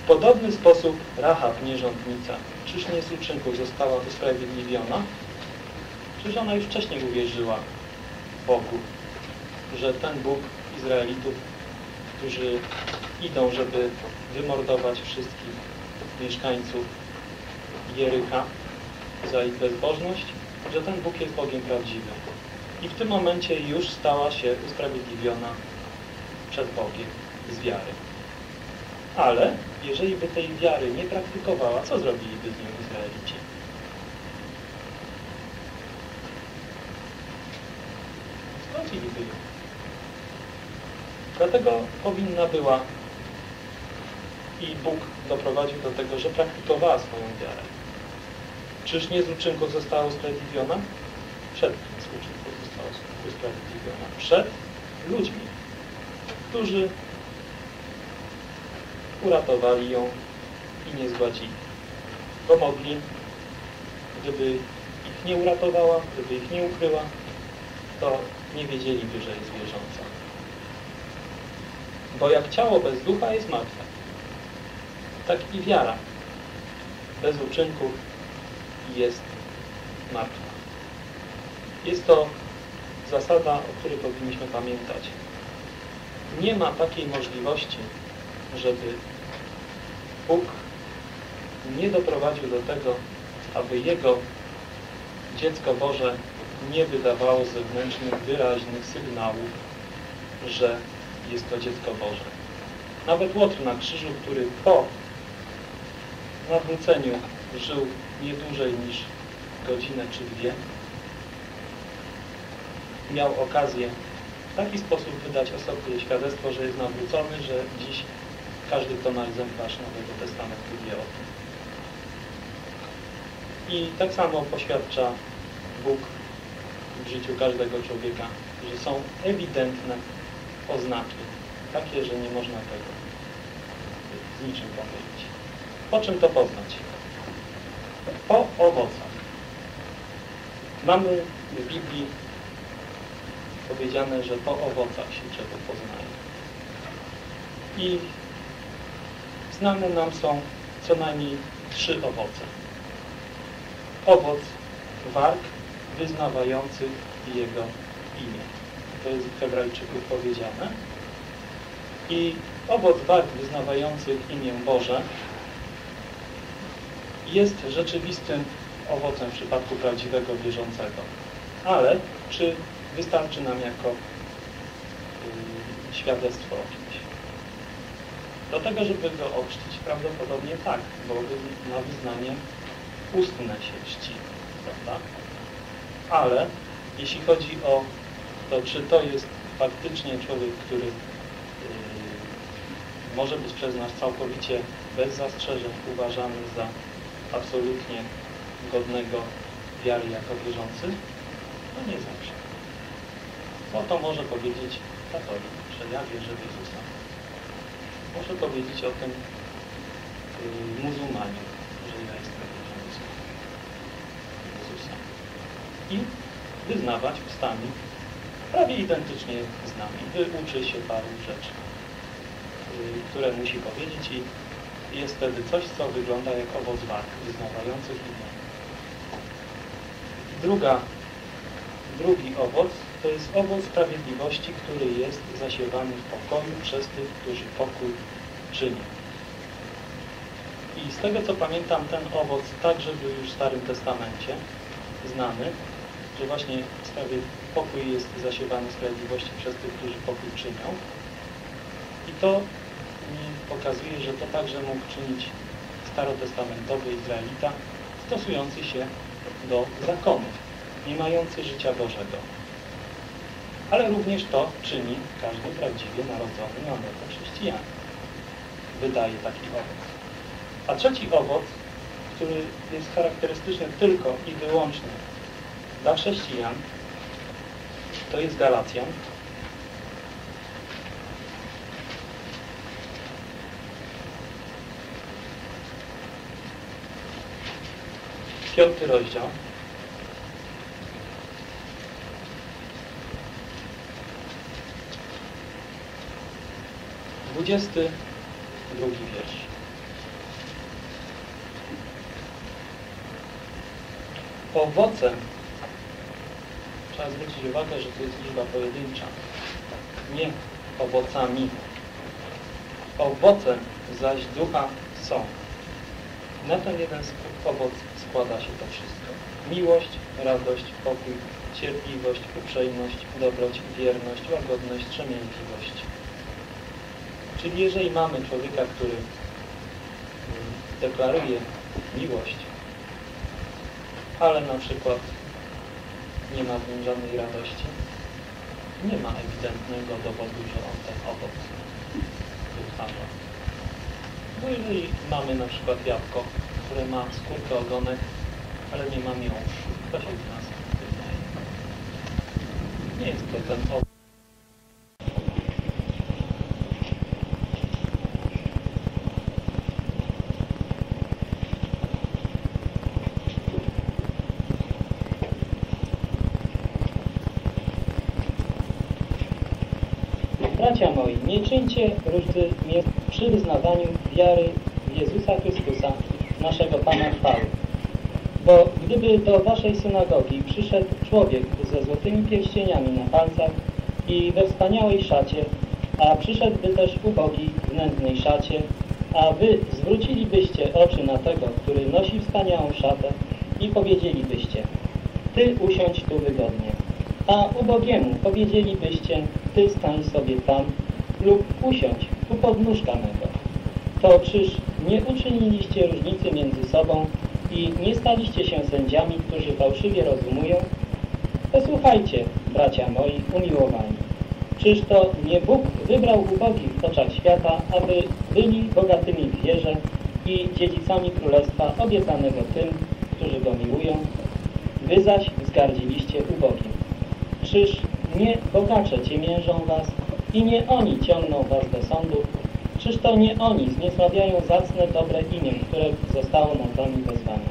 W podobny sposób Rahab, nierządnica, czyż nie z uczynków została usprawiedliwiona? Czyż ona już wcześniej uwierzyła Bogu, że ten Bóg Izraelitów, którzy idą, żeby wymordować wszystkich mieszkańców Jerycha za ich bezbożność, że ten Bóg jest Bogiem prawdziwym. I w tym momencie już stała się usprawiedliwiona przed Bogiem z wiary. Ale jeżeli by tej wiary nie praktykowała, co zrobiliby z nią Izraelici? Zgodziliby ją. Dlatego powinna była i Bóg doprowadził do tego, że praktykowała swoją wiarę. Czyż nie z uczynków została usprawiedliwiona? Przed kim z uczynków została usprawiedliwiona? Przed ludźmi, którzy uratowali ją i nie zgładzili. Bo mogli, gdyby ich nie uratowała, gdyby ich nie ukryła, to nie wiedzieliby, że jest wierząca. Bo jak ciało bez ducha jest martwe, tak i wiara bez uczynków jest martwa. Jest to zasada, o której powinniśmy pamiętać. Nie ma takiej możliwości, żeby Bóg nie doprowadził do tego, aby Jego dziecko Boże nie wydawało zewnętrznych, wyraźnych sygnałów, że jest to dziecko Boże. Nawet Łotr na krzyżu, który po nawróceniu żył nie dłużej niż godzinę czy dwie, miał okazję w taki sposób wydać o sobie świadectwo, że jest nawrócony, że dziś każdy, kto ma egzemplarz Nowego Testamentu, wie o tym. I tak samo poświadcza Bóg w życiu każdego człowieka, że są ewidentne oznaki, takie, że nie można tego z niczym pomylić. Po czym to poznać? Po owocach. Mamy w Biblii powiedziane, że po owocach się czego poznaje. I znane nam są co najmniej trzy owoce. Owoc warg wyznawających Jego imię. To jest w Hebrajczyków powiedziane. I owoc warg wyznawających imię Boże jest rzeczywistym owocem w przypadku prawdziwego wierzącego. Ale czy wystarczy nam jako yy, świadectwo o kimś? Do tego, żeby go ochrzcić, prawdopodobnie tak, bo na wyznanie ustne się czci, prawda? Ale jeśli chodzi o to, czy to jest faktycznie człowiek, który yy, może być przez nas całkowicie bez zastrzeżeń uważany za absolutnie godnego wiary jako wierzący, no nie zawsze. Bo to może powiedzieć katolik, że ja wierzę w Jezusa. Może powiedzieć o tym yy, muzułmanin, że ja jestem wierzący w Jezusa. I wyznawać ustami prawie identycznie z nami. Wyuczy się paru rzeczy, yy, które musi powiedzieć i jest wtedy coś, co wygląda jak owoc warg wyznawających imię. Druga, drugi owoc to jest owoc sprawiedliwości, który jest zasiewany w pokoju przez tych, którzy pokój czynią. I z tego, co pamiętam, ten owoc także był już w Starym Testamencie znany, że właśnie pokój jest zasiewany sprawiedliwości przez tych, którzy pokój czynią. I to mi pokazuje, że to także mógł czynić starotestamentowy Izraelita stosujący się do zakonów, nie mający życia Bożego. Ale również to czyni każdy prawdziwie narodzony na nowo chrześcijanin. Wydaje taki owoc. A trzeci owoc, który jest charakterystyczny tylko i wyłącznie dla chrześcijan, to jest Galacjan. Piąty rozdział. Dwudziesty drugi wiersz. Owocem, trzeba zwrócić uwagę, że to jest liczba pojedyncza, nie owocami. Owocem zaś ducha są. Na ten jeden owoc składa się to wszystko. Miłość, radość, pokój, cierpliwość, uprzejmość, dobroć, wierność, łagodność, strzemięźliwość. Czyli jeżeli mamy człowieka, który deklaruje miłość, ale na przykład nie ma w nim żadnej radości, nie ma ewidentnego dowodu, że on ten owoc wytwarza. Bo jeżeli mamy na przykład jabłko, które ma skórkę, ogonek, ale nie ma miąższu, to się z nas wydaje. Nie jest to ten owoc. Bracia moi, nie czyńcie różnicy przy wyznawaniu wiary w Jezusa Chrystusa, naszego Pana chwały. Bo gdyby do waszej synagogi przyszedł człowiek ze złotymi pierścieniami na palcach i we wspaniałej szacie, a przyszedłby też ubogi w nędznej szacie, a wy zwrócilibyście oczy na tego, który nosi wspaniałą szatę i powiedzielibyście: ty usiądź tu wygodnie, a ubogiemu powiedzielibyście: ty stań sobie tam lub usiądź u podnóżka mego. To czyż nie uczyniliście różnicy między sobą i nie staliście się sędziami, którzy fałszywie rozumują? Posłuchajcie, bracia moi umiłowani. Czyż to nie Bóg wybrał ubogich w oczach świata, aby byli bogatymi w wierze i dziedzicami królestwa obiecanego tym, którzy go miłują? Wy zaś wzgardziliście ubogim. Czyż nie bogacze ciemiężą was i nie oni ciągną was do sądu? Czyż to nie oni zniesławiają zacne, dobre imię, które zostało nad wami wezwane?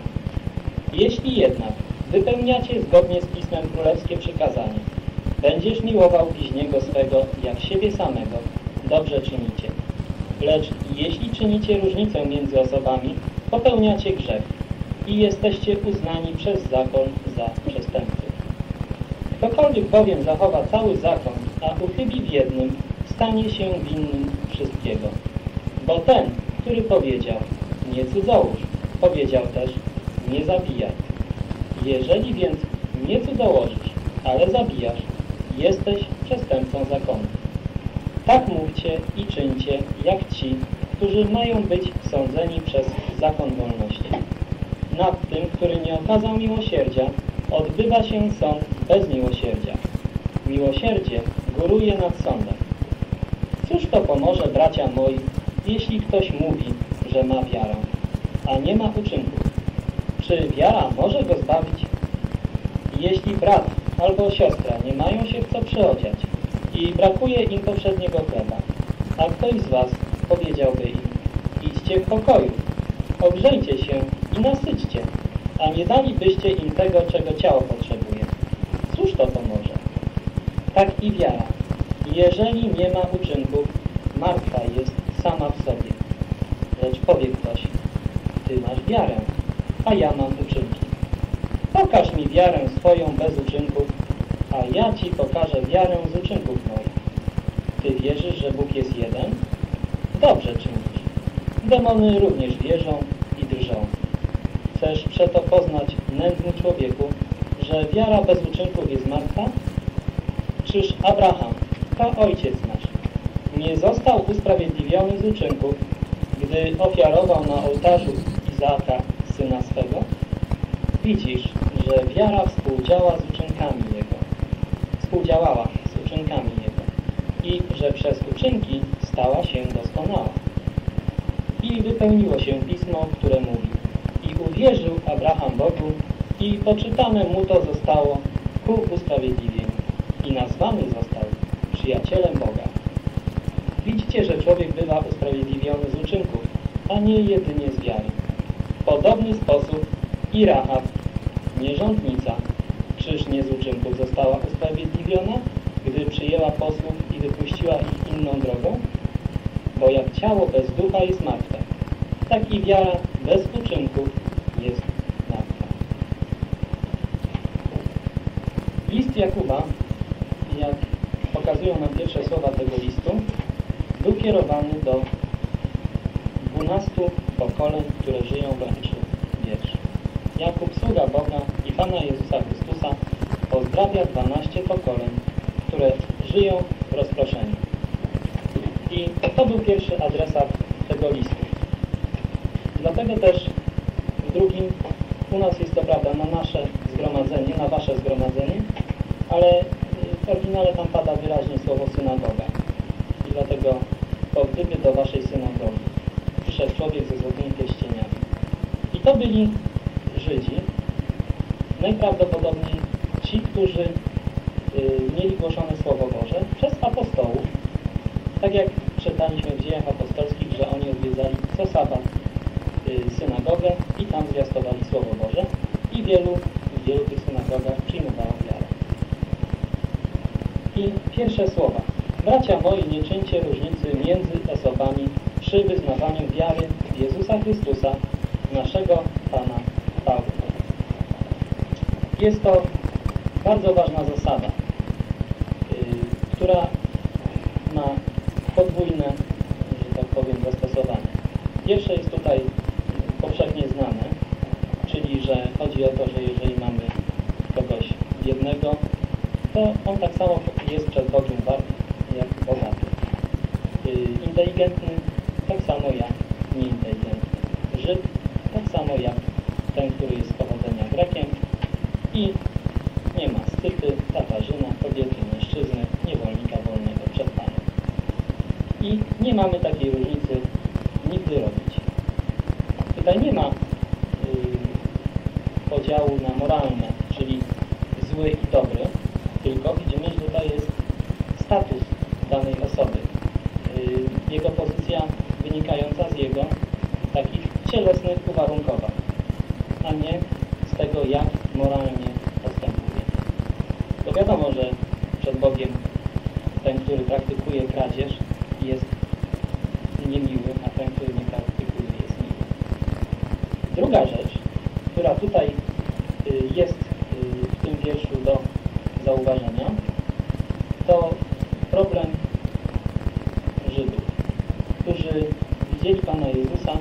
Jeśli jednak wypełniacie zgodnie z Pismem królewskie przykazanie: będziesz miłował bliźniego swego jak siebie samego, dobrze czynicie. Lecz jeśli czynicie różnicę między osobami, popełniacie grzech i jesteście uznani przez zakon za przestępców. Ktokolwiek bowiem zachowa cały zakon, a uchybi w jednym, stanie się winnym wszystkiego. Bo ten, który powiedział: nie cudzołóż, powiedział też: nie zabijaj. Jeżeli więc nie cudzołożysz, ale zabijasz, jesteś przestępcą zakonu. Tak mówcie i czyńcie, jak ci, którzy mają być sądzeni przez zakon wolności. Nad tym, który nie okazał miłosierdzia, odbywa się sąd bez miłosierdzia. Miłosierdzie góruje nad sądem. Cóż to pomoże, bracia moi, jeśli ktoś mówi, że ma wiarę, a nie ma uczynków? Czy wiara może go zbawić? Jeśli brat albo siostra nie mają się w co przyodziać i brakuje im poprzedniego chleba, a ktoś z was powiedziałby im: idźcie w pokoju, ogrzejcie się i nasyćcie, a nie dalibyście im tego, czego ciało potrzebuje. Cóż to pomoże? Tak i wiara, jeżeli nie ma uczynków, martwa jest sama w sobie. Lecz powie ktoś: ty masz wiarę, a ja mam uczynki. Pokaż mi wiarę swoją bez uczynków, a ja ci pokażę wiarę z uczynków moich. Ty wierzysz, że Bóg jest jeden? Dobrze czynisz. Demony również wierzą i drżą. Chcesz przeto poznać, nędzny człowieku, że wiara bez uczynków jest martwa? Czyż Abraham, to ojciec nasz, nie został usprawiedliwiony z uczynków, gdy ofiarował na ołtarzu Izaaka, syna swego? Widzisz, że wiara współdziała z uczynkami jego, współdziałała z uczynkami jego i że przez uczynki stała się doskonała. I wypełniło się Pismo, które mówi: i uwierzył Abraham Bogu i poczytane mu to zostało ku usprawiedliwieniu i nazwany został przyjacielem Boga. Widzicie, że człowiek bywa usprawiedliwiony z uczynków, a nie jedynie z wiary. W podobny sposób i Rahab, nierządnica, czyż nie z uczynków została usprawiedliwiona, gdy przyjęła posłów i wypuściła ich inną drogą? Bo jak ciało bez ducha jest martwe, tak i wiara bez uczynków jest martwa. Jakuba, jak pokazują nam pierwsze słowa tego listu, był kierowany do dwunastu pokoleń, które żyją w Ranczu Wiersz. Jakub, sługa Boga i Pana Jezusa Chrystusa, pozdrawia dwanaście pokoleń, które żyją w rozproszeniu. I to był pierwszy adresat tego listu. Dlatego też w drugim, u nas jest to prawda na nasze zgromadzenie, na wasze zgromadzenie, ale w oryginale tam pada wyraźnie słowo synagoga. I dlatego po gdyby do waszej synagogi przyszedł człowiek ze złotymi pierścieniami. I to byli Żydzi, najprawdopodobniej ci, którzy y, mieli głoszone Słowo Boże przez apostołów. Tak jak czytaliśmy w Dziejach Apostolskich, że oni odwiedzali co sabat y, synagogę i tam zwiastowali Słowo Boże i wielu, w wielu tych synagogach przyjmowało wiarę. I pierwsze słowa. Bracia moi, nie czyńcie różnicy między osobami przy wyznawaniu wiary w Jezusa Chrystusa, naszego Pana Pawła. Jest to bardzo ważna zasada, yy, która ma podwójne, że tak powiem, zastosowanie. Pierwsze jest tutaj powszechnie znane, czyli że chodzi o to, że jeżeli mamy kogoś biednego, to on tak samo jest przed Bogiem wart jak bogaty. Yy, inteligentny tak samo jak nieinteligentny. Żyd tak samo jak ten, który jest z pochodzenia Grekiem i nie ma stypy, tatarzyna, kobiety, mężczyzny, niewolnika wolnego przed Panem. I nie mamy takiej różnicy nigdy robić. Tutaj nie ma yy, podziału na moralne, czyli zły i dobry, tylko widzimy, że tutaj jest status danej osoby. Yy, jego pozycja wynikająca z jego takich cielesnych uwarunkowań, a nie z tego, jak moralnie postępuje. To wiadomo, że przed Bogiem ten, który praktykuje kradzież, jest niemiły, a ten, który nie praktykuje, jest miły. Druga rzecz, która tutaj jest w tym wierszu do zauważenia, to problem Żydów, którzy widzieli Pana Jezusa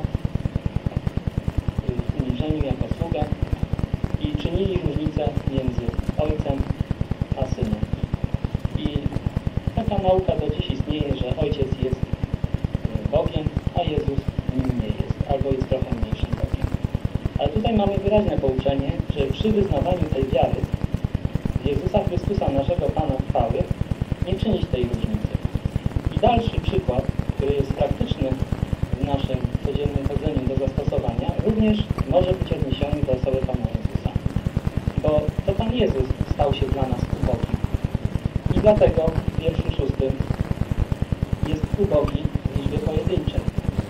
w uniżeniu jako sługę i czynili różnicę między Ojcem a Synem. I taka nauka do dziś istnieje, że Ojciec jest Bogiem, a Jezus nim nie jest, albo jest trochę mniejszym Bogiem. Ale tutaj mamy wyraźne pouczenie, że przy wyznawaniu tej wiary w Jezusa Chrystusa, naszego Pana chwały, nie czynić tej różnicy. I dalszy przykład, który jest praktyczny w naszym codziennym chodzeniu do zastosowania, również może być odniesiony do osoby Pana Jezusa. Bo to Pan Jezus stał się dla nas ubogim. I dlatego w wierszu szóstym jest ubogi w liczbie pojedynczej.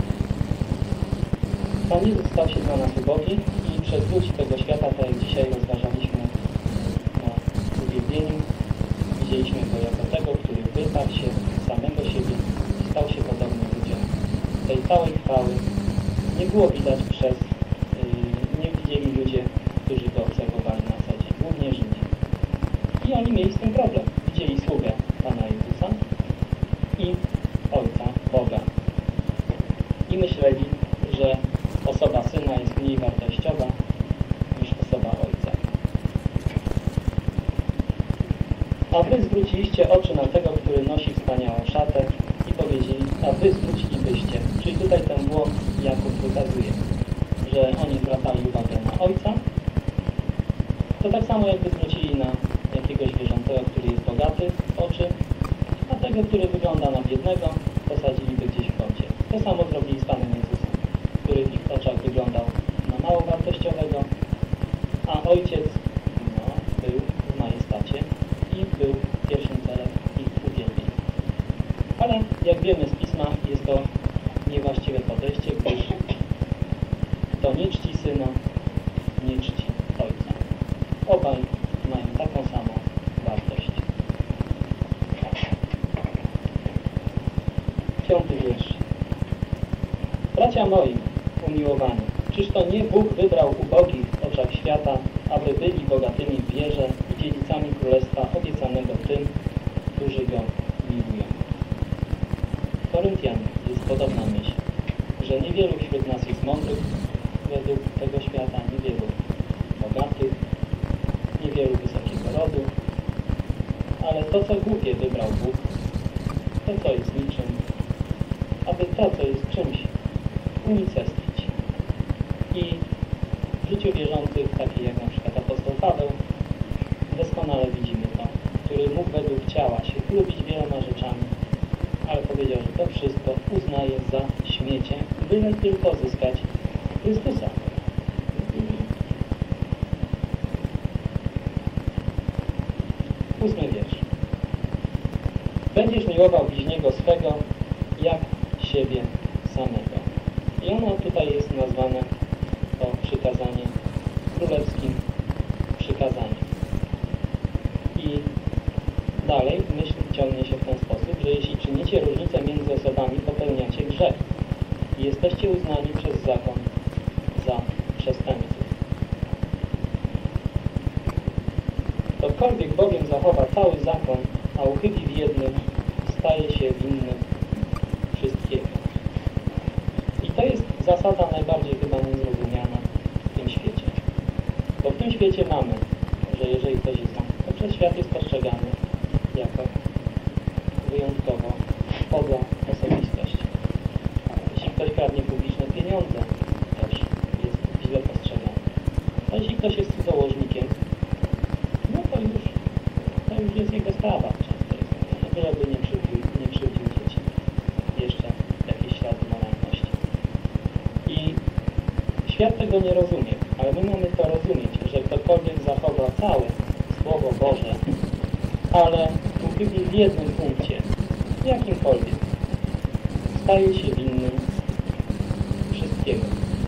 Pan Jezus stał się dla nas ubogi i przez ludzi tego świata, tak jak dzisiaj rozważaliśmy na uwielbieniu, widzieliśmy go jako tego, który wyparł się samego siebie i stał się podobny ludziom. Tej całej chwały nie było widać przez, yy, nie widzieli ludzie, którzy go obserwowali na co dzień, głównie Żydzi. I oni mieli z tym problem. Widzieli sługę Pana Jezusa i Ojca, Boga. I myśleli, że osoba Syna jest mniej wartościowa niż osoba Ojca. A wy zwróciliście oczy na tego, który nosi wspaniałą szatę i powiedzieli, a wy zwrócilibyście. Czyli tutaj ten błąd Jakub wykazuje, że oni zwracali uwagę na Ojca, to tak samo jakby zwrócili na jakiegoś zwierzętego, który jest bogaty, oczy, a tego, który wygląda na biednego, posadziliby gdzieś w kącie. To samo zrobili z Panem Jezusem, który w ich oczach wyglądał na mało wartościowego, a Ojciec no, był w majestacie i był pierwszym celem ich uwielbień. Ale jak wiemy z Pisma, jest to niewłaściwe podejście, gdyż to nie czci Syna, nie czci Ojca. Obaj mają taką samą wartość. Piąty wiersz. Bracia moi, umiłowani, czyż to nie Bóg wybrał ubogich od oczach świata, aby byli bogatymi w wierze i dziedzicami Królestwa obiecanego tym, którzy Go miłują. W Koryntianach jest podobna myśl, że niewielu wśród nas jest mądrych według tego świata, niewielu bogatych, niewielu wysokiego rodu, ale to, co głupie wybrał Bóg, to, co jest niczym, aby to, co jest czymś, unicestwić. I w życiu wierzących, takich jak na przykład apostoł Paweł, doskonale widzimy to, który mógł według ciała się chlubić wieloma rzeczami, ale powiedział, że to wszystko uznaje za śmiecie, byle tylko zyskać Chrystusa. Ósmy wiersz. Będziesz miłował bliźniego swego jak siebie samego. I ono tutaj jest nazwane, to przykazanie, królewskim przykazaniem. I dalej myśl ciągnie się w ten sposób, że jeśli czynicie różnicę między osobami, popełniacie grzech i jesteście uznani przez zakon za przestępców. Ktokolwiek bowiem zachowa cały zakon, a uchybi w jednym, staje się winnym wszystkiego. I to jest zasada najbardziej chyba niezrozumiana w tym świecie. Bo w tym świecie mamy, że jeżeli ktoś jest tam, to przez świat jest postrzegany jako wyjątkowo podła osobistość. Jeśli ktoś kradnie publiczne pieniądze, też jest źle postrzegany. A jeśli ktoś jest cudzołożnikiem, no to już, to już jest jego sprawa. Często jest, byleby nie krzywdził, nie krzywdził dzieci. Jeszcze jakieś ślady moralności. I świat tego nie rozumie, ale my mamy to rozumieć, że ktokolwiek zachowa całe Słowo Boże, ale uchybi w jednym punkcie, jakimkolwiek, staje się winnym wszystkiego.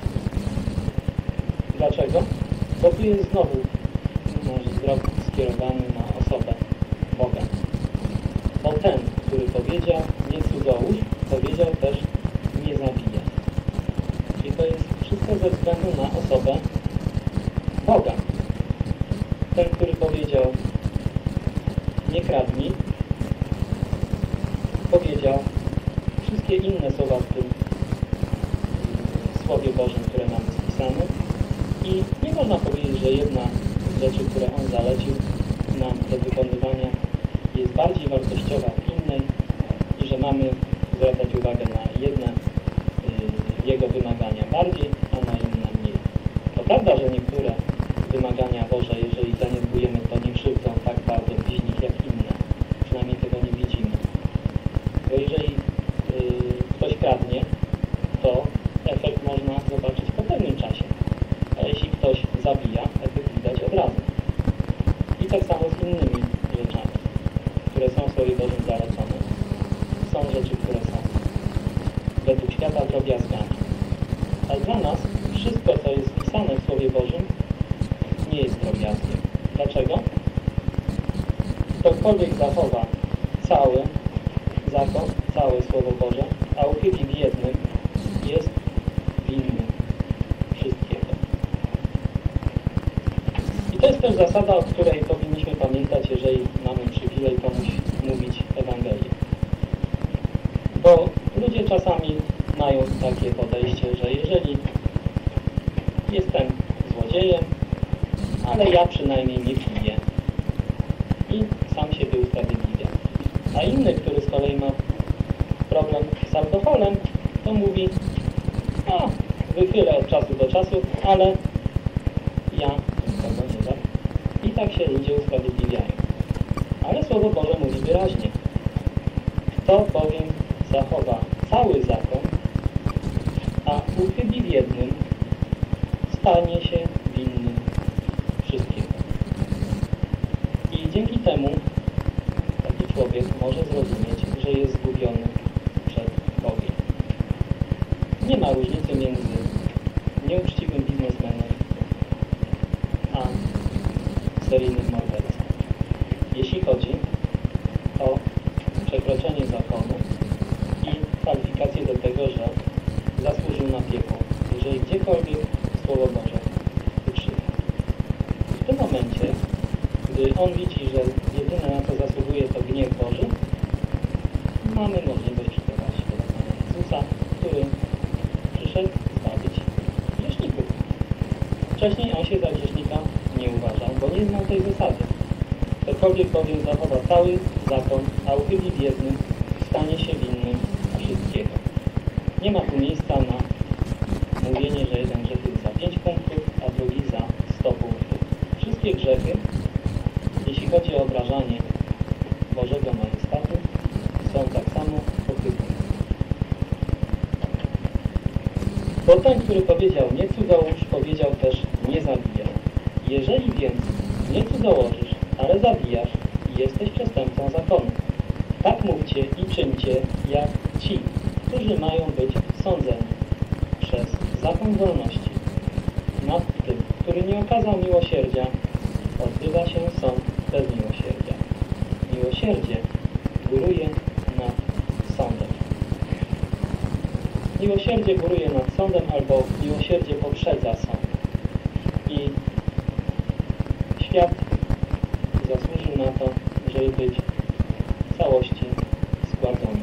Dlaczego? Bo tu jest znowu może wzrok skierowany na osobę Boga. Bo ten, który powiedział nie cudzołóż, powiedział też nie zabijaj. Czyli to jest wszystko ze względu na osobę Boga. Ten, który powiedział nie kradnij, powiedział wszystkie inne słowa w tym Słowie Bożym, które mamy spisane. I nie można powiedzieć, że jedna z rzeczy, które On zalecił nam do wykonywania, jest bardziej wartościowa od innej i że mamy zwracać uwagę na jedne y, Jego wymagania bardziej, a na inne mniej. To prawda, że niektóre wymagania Boże, jeżeli zaniedbujemy, to nie krzywdzą tak bardzo bliźnich jak inne. Przynajmniej tego nie widzimy. Bo jeżeli y, ktoś kradnie, to efekt można zobaczyć po pewnym czasie. A jeśli ktoś zabija, efekt widać od razu. I tak samo z innymi rzeczami, które są w Słowie Bożym zalecone. Są rzeczy, które są według świata drobiazgami. Ale dla nas wszystko, co jest wpisane w Słowie Bożym, nie jest drobiazgiem. Dlaczego? Ktokolwiek zachowa cały zakon, całe Słowo Boże, a uchybi w jednym, jest winny wszystkiego. I to jest też zasada, o której powinniśmy pamiętać, jeżeli mamy przywilej komuś mówić Ewangelię. Bo ludzie czasami mają takie podejście, że jeżeli jestem złodziejem, ale ja przynajmniej nie piję i sam siebie usprawiedliwia. A inny, który z kolei ma problem z alkoholem, to mówi, a wychylę od czasu do czasu, ale ja nikogo nie zabiję. I tak się ludzie usprawiedliwiają. Ale Słowo Boże mówi wyraźnie. Kto bowiem zachowa cały zakon, a uchybi w jednym, stanie się winnym wszystkiego. I dzięki temu taki człowiek może zrozumieć, że jest zgubiony przed Bogiem. Nie ma różnicy między nieuczciwym biznesmenem a seryjnym mordercą. Jeśli chodzi o przekroczenie zakonu i kwalifikację do tego, że zasłużył na piekło, jeżeli gdziekolwiek Słowo Boże ukrzywa. gdy On widzi, że jedyne na co zasługuje to gniew Boży, mamy możliwość przygotować się do Pana Jezusa, który przyszedł zbawić grzeszników. Wcześniej On się za grzesznika nie uważał, bo nie znał tej zasady. Ktokolwiek bowiem zachowa cały zakon, a uchybi w jednym, stanie się winnym wszystkiego. Nie ma tu miejsca na mówienie, że jeden grzech jest za pięć punktów, a drugi za sto punktów. Wszystkie grzechy, jeśli chodzi o obrażanie Bożego majestatu, są tak samo ohydne. Bo ten, który powiedział nie cudzołóż, powiedział też nie zabijaj. Jeżeli więc nie cudzołożysz, ale zabijasz i jesteś przestępcą zakonu, tak mówcie i czyńcie jak ci, którzy mają być sądzeni przez zakon wolności. Nad tym, który nie okazał miłosierdzia, odbywa się sąd bez miłosierdzia. Miłosierdzie góruje nad sądem. Miłosierdzie góruje nad sądem, albo miłosierdzie poprzedza sąd. I świat zasłużył na to, żeby być w całości zgładzony.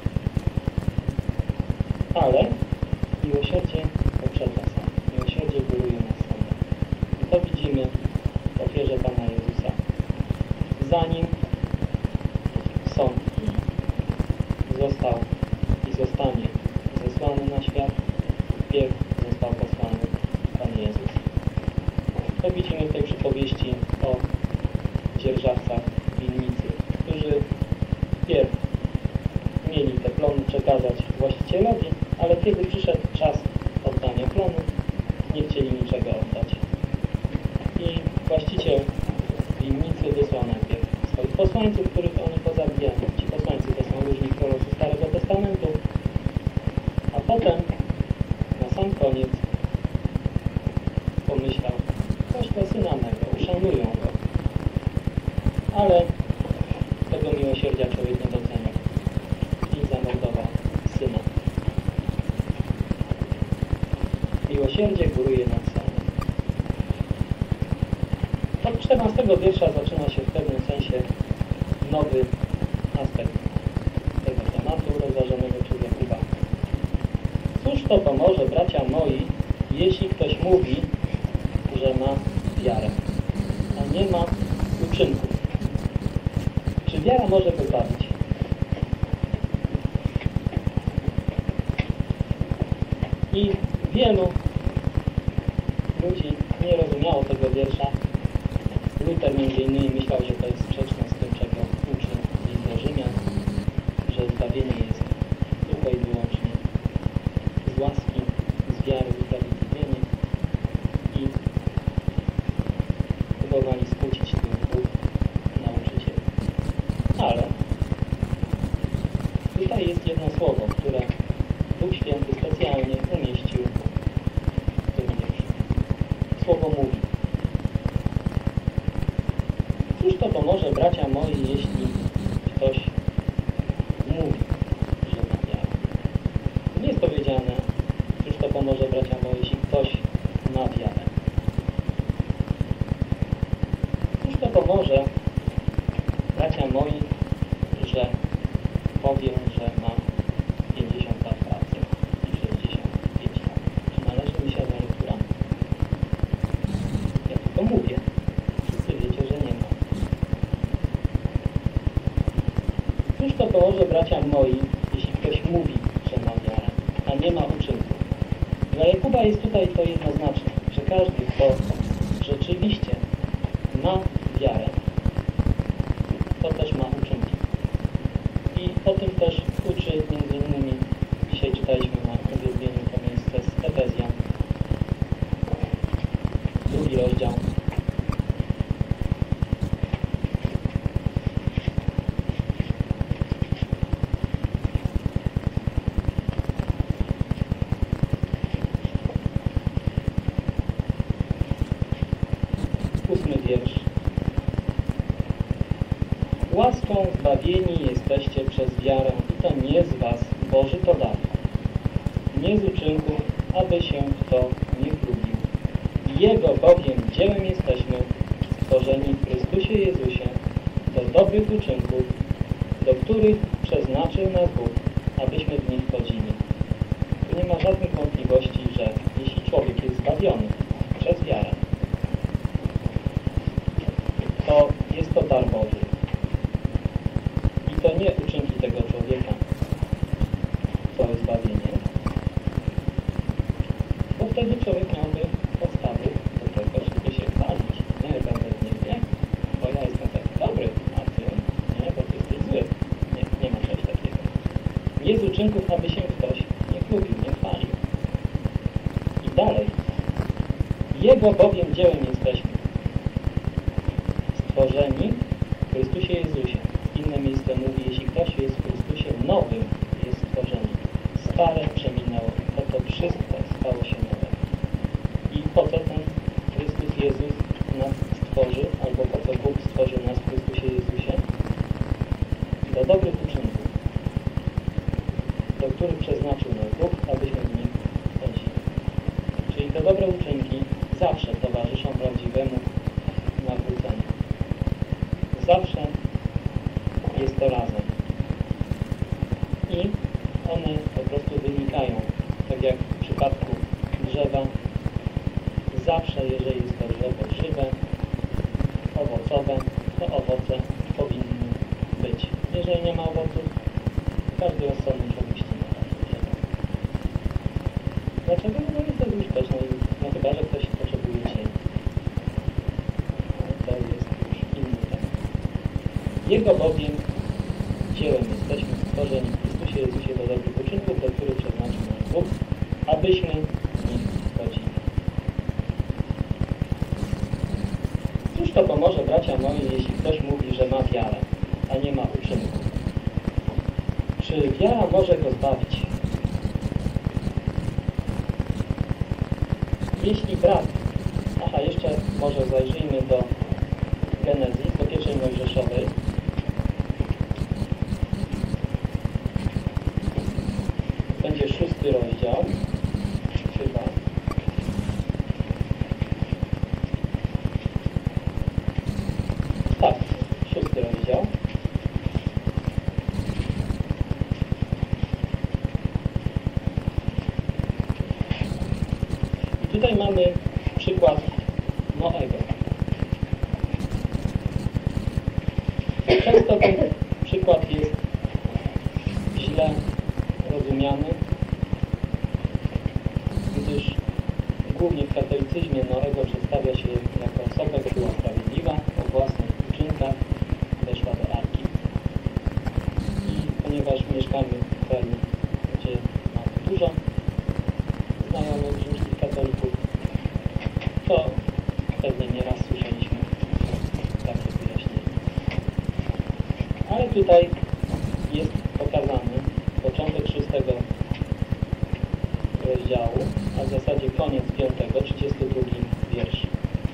Ale miłosierdzie poprzedza sąd. Miłosierdzie góruje nad sądem. I to widzimy w ofierze Pana Jezusa. Zanim sąd został i zostanie zesłany na świat, wpierw został posłany Pan Jezus. To widzimy w tej przypowieści o dzierżawcach winnicy, którzy wpierw mieli te plony przekazać właścicielowi, ale kiedy przyszedł czas oddania plonu, nie chcieli niczego oddać. I właściciel winnicy wysłał najpierw swoich posłańców, których oni pozabijali. Ci posłańcy to są różni prorocy Starego Testamentu, a potem na sam koniec pomyślał, poślę syna mego, uszanują go. Ale tego miłosierdzia człowiek nie doceniał i zamordował syna. Miłosierdzie góruje nad sądem. Od czternastego wiersza zaczyna się w pewnym sensie nowy aspekt tego tematu rozważanego przez Jakuba. Cóż to pomoże, bracia moi, jeśli ktoś mówi, że ma wiarę, a nie ma uczynków? Czy wiara może wybawić? I wielu ludzi nie rozumiało tego wiersza. Luther między innymi myślał, że to jest sprzeczne z tym, czego uczy list do Rzymian, że zbawienie jest tylko i wyłącznie z łaski, z wiary usprawiedliwienie i próbowali skłócić tych dwóch nauczycieli. Ale tutaj jest jedno słowo, które Duch Święty specjalnie umieścił w tym wierszu. Słowo mówi. Cóż to pomoże, bracia moi, jeśli ktoś mówi, że ma wiarę? Nie jest powiedziane, cóż to pomoże, bracia moi, jeśli ktoś ma wiarę. Cóż to pomoże, bracia moi, że powiem, że mam pięćdziesiąt lat pracy i sześćdziesiąt pięć lat. Czy należy mi się emerytura? Ja tylko mówię. Wszyscy wiecie, że nie ma. Cóż to pomoże, bracia moi, jeśli ktoś mówi, że ma wiarę, a nie ma uczynków? Dla Jakuba jest tutaj to jednoznaczne, że każdy, kto rzeczywiście ma wiarę, to też ma uczynki. I o tym też uczy między innymi, dzisiaj czytaliśmy na uwielbieniu to miejsce z Efezjan, drugi rozdział. Ósmy wiersz. Łaską zbawieni jesteście przez wiarę i to nie z was, Boży to dar. Nie z uczynków, aby się kto nie chlubił. Jego bowiem dziełem jesteśmy, stworzeni w Chrystusie Jezusie dobrych uczynków, do których przeznaczył nas Bóg, abyśmy w nich chodzili. Tu nie ma żadnych wątpliwości, że jeśli człowiek jest zbawiony przez wiarę, to jest to dar Boży. I to nie uczynki tego człowieka, co jest zbawienie, bo wtedy człowiek miałby podstawy do tego, żeby się chwalić. Nie, będę w niebie, bo ja jestem taki dobry, a ty nie, bo ty jesteś zły. Nie, nie ma czegoś takiego. Nie z uczynków, aby się ktoś nie chlubił, nie chwalił. I dalej. Jego bowiem dziełem jesteśmy, stworzeni w Chrystusie Jezusie. Inne miejsce mówi, jeśli ktoś jest w Chrystusie nowym, jest stworzony. Stare przeminęło, oto wszystko stało się nowe. I po co ten Chrystus Jezus nas stworzył, albo po co Bóg stworzył nas w Chrystusie Jezusie? Do dobrych uczynków, do których przeznaczył nas Bóg, abyśmy w nich chodzili. Czyli te dobre uczynki zawsze towarzyszą prawdziwemu nawróceniu. Zawsze jest to razem. I one po prostu wynikają, tak jak w przypadku drzewa, zawsze jeżeli jest to drzewo żywe, owocowe, to owoce powinny być. Jeżeli nie ma owoców, każdy rozsądny człowiek ścina drzewo. Dlaczego? No jest to użyteczne, no chyba, że ktoś potrzebuje cieni. To jest już inny temat. Jego bowiem dziełem jesteśmy stworzeni w Chrystusie Jezusie do dobrych uczynków, do których przeznaczył nas Bóg, abyśmy w nich chodzili. Cóż to pomoże, bracia moi, jeśli ktoś mówi, że ma wiarę, a nie ma uczynków? Czy wiara może go zbawić? Jeśli brat, aha, jeszcze może zajrzyjmy do Genezis, do pierwszej Mojżeszowej. Będzie szósty rozdział, chyba. Tak, szósty rozdział. I tutaj mamy przykład Noego. Często ten przykład jest źle rozumiany, gdyż głównie w katolicyzmie Noego przedstawia się jako osobę, która była sprawiedliwa, o własnych uczynkach weszła do arki. I ponieważ mieszkamy w kraju, gdzie mamy dużo znajomych rzymskich katolików, to pewnie nieraz słyszeliśmy takie wyjaśnienie. Ale tutaj jest pokazany początek szóstego rozdziału, a w zasadzie koniec piątego, trzydziesty drugi wiersz.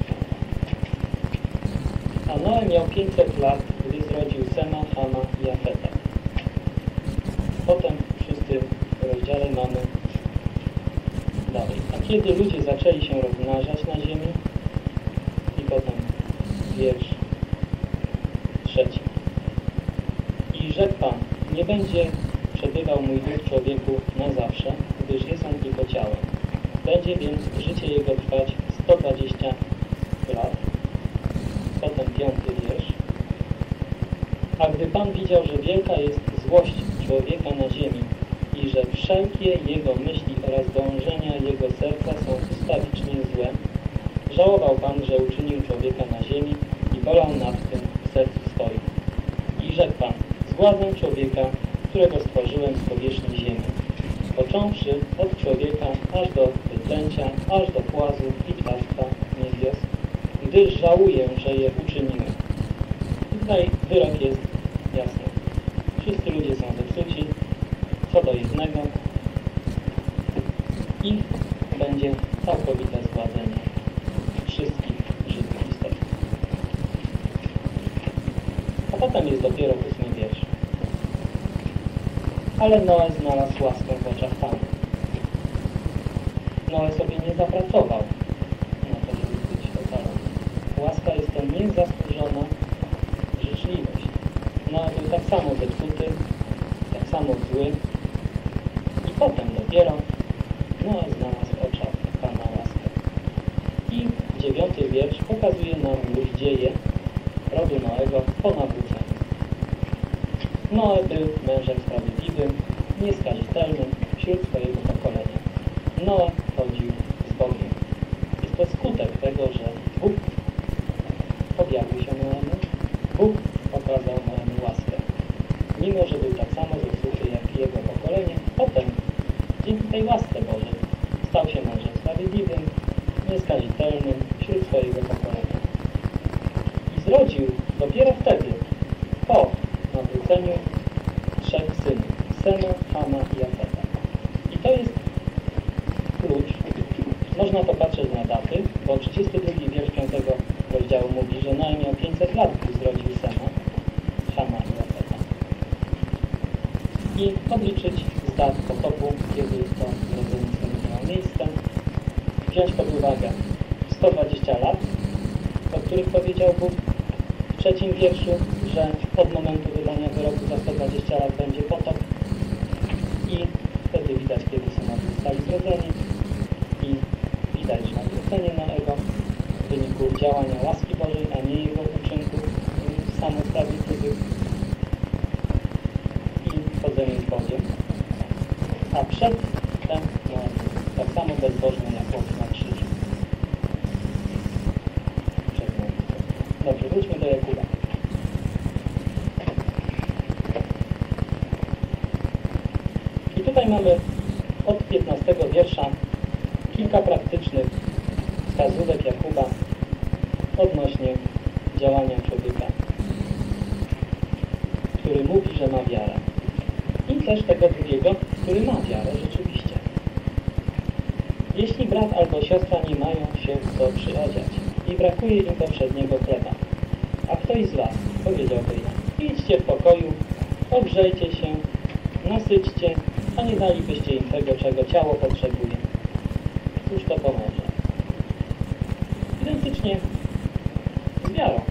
A Noe miał pięćset lat, gdy zrodził Sema, Hama i Jafeta. Potem w szóstym rozdziale mamy dalej. A kiedy ludzie zaczęli się rozmnażać na ziemi, i potem wiersz trzeci. I rzekł Pan, nie będzie przebywał mój duch człowieku na zawsze, gdyż jest on tylko ciałem. Będzie więc życie jego trwać sto dwadzieścia lat. Potem piąty wiersz. A gdy Pan widział, że wielka jest złość człowieka na ziemi i że wszelkie jego myśli oraz dążenia jego serca są ustawicznie złe, żałował Pan, że uczynił człowieka na ziemi i bolał nad tym w sercu swoim. I rzekł Pan, zgładzę człowieka, którego stworzyłem z powierzchni ziemi, począwszy od człowieka aż do wyklęcia, aż do płazów i ptactwa niebios, gdyż żałuję, że je uczyniłem. I tutaj wyrok jest jasny. Wszyscy ludzie są zepsuci, co do jednego, i będzie całkowite zgładzenie wszystkich żywych istot. A potem jest dopiero ósmy wiersz. Ale Noe znalazł łaskę w oczach Pana. Noe sobie nie zapracował na to, żeby być ocalony. Łaska jest to niezasłużona życzliwość. Noe był tak samo zepsuty, tak samo zły. I potem dopiero Noe znalazł w oczach Pana łaskę. I dziewiąty wiersz pokazuje nam już dzieje rodu Noego po nawróceniu. Noe był mężem sprawiedliwym, nieskazitelnym wśród swojego pokolenia. Noe chodził z Bogiem. Jest to skutek tego, że Bóg objawił się Noemu, Bóg okazał Noemu łaskę. Mimo że był tak samo zepsuty jak jego pokolenie, potem dzięki tej łasce Bożej stał się mężem sprawiedliwym, nieskazitelnym wśród swojego pokolenia. I zrodził dopiero wtedy, po nawróceniu, trzech synów, Sema, Hama i Jafeta. I to jest klucz. Można popatrzeć na daty, bo trzydziesty drugi wiersz piątego rozdziału mówi, że Noe miał pięćset lat, gdy zrodził Sema, Hama i Jafeta. I obliczyć z dat potopu, kiedy to zrodzenie miało miejsce. Wziąć pod uwagę sto dwadzieścia lat, o których powiedział Bóg w trzecim wierszu, że od momentu wydania wyroku za sto dwadzieścia lat będzie potop. I wtedy widać, kiedy synowie zostali zrodzeni. I widać, że nawrócenie Noego w wyniku działania łaski Bożej, a nie jego uczynków samosprawiedliwych i chodzenie z Bogiem. A przedtem no, tak samo bezbożny jak chłop na krzyżu. Dobrze, wróćmy do Jakuba. I tutaj mamy od piętnastego wiersza kilka praktycznych wskazówek Jakuba odnośnie działania człowieka, który mówi, że ma wiarę. I też tego drugiego, który ma wiarę rzeczywiście. Jeśli brat albo siostra nie mają się w co przyodziać i brakuje im poprzedniego chleba, a ktoś z was powiedziałby im: idźcie w pokoju, ogrzejcie się, nasyćcie, a nie dalibyście im tego, czego ciało potrzebuje. Cóż to pomoże? Identycznie z wiarą.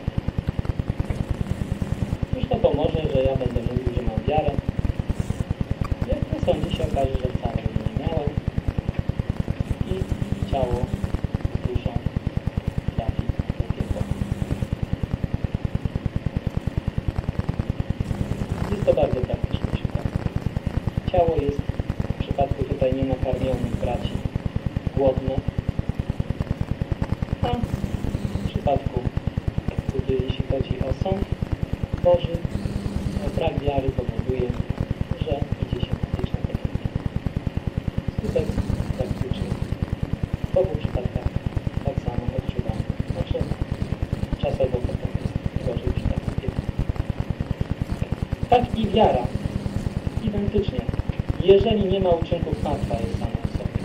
Cóż to pomoże, że ja będę mówił, że mam wiarę? Jak na sądzie się okaże, że wcale jej nie miałem i ciało z duszą trafi do piekła. Jest to bardzo praktyczny przykład. Ciało jest w przypadku tutaj nienakarmionych braci głodne, a w przypadku, gdy jeśli chodzi o sąd Boży, brak wiary powoduje, że idzie się na wieczne potępienie. Skutek praktyczny w obu przypadkach tak samo odczuwamy. Znaczy czasowo potem jest gorzej w przypadku piekła. Tak i wiara. Identycznie. Jeżeli nie ma uczynków, martwa jest sama w sobie.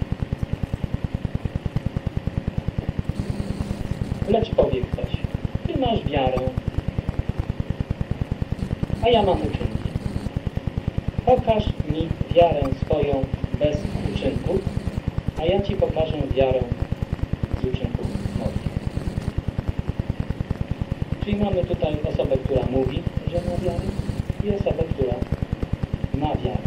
Lecz powie ktoś: ty masz wiarę, a ja mam uczynki. Pokaż mi wiarę swoją bez uczynków, a ja ci pokażę wiarę z uczynków moich. Czyli mamy tutaj osobę, która mówi, że ma wiarę, i osobę, która ma wiarę.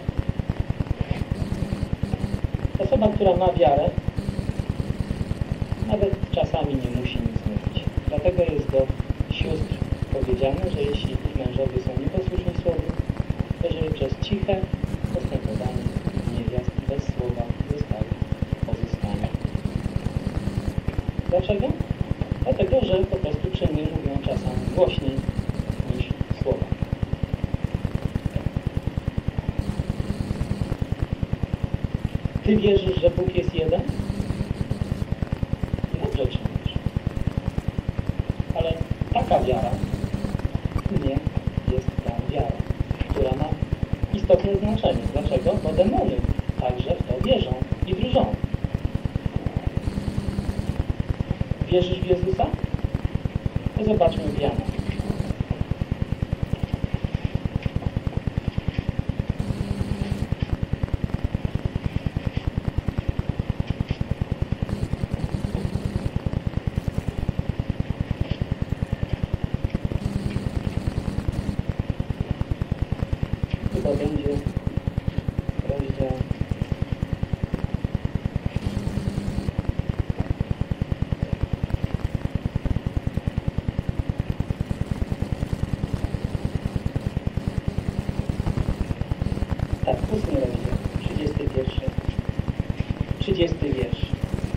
Osoba, która ma wiarę, nawet czasami nie musi nic mówić. Dlatego jest do sióstr powiedziane, że jeśli ich mężowie są nieposłuszni słowu, to żeby przez ciche postępowanie niewiast bez słowa zostali pozyskani. Dlaczego? Dlatego, że po prostu czyny mówią czasami głośniej niż słowa. Ty wierzysz, że Bóg jest jeden? Dobrze czynisz. Ale taka wiara nie jest ta wiara, która ma istotne znaczenie. Dlaczego? Bo demony także w to wierzą i drżą. Wierzysz w Jezusa? To zobaczmy w Jana. to będzie rozdział tak, ósmy rozdział, trzydziesty pierwszy, trzydziesty wiersz.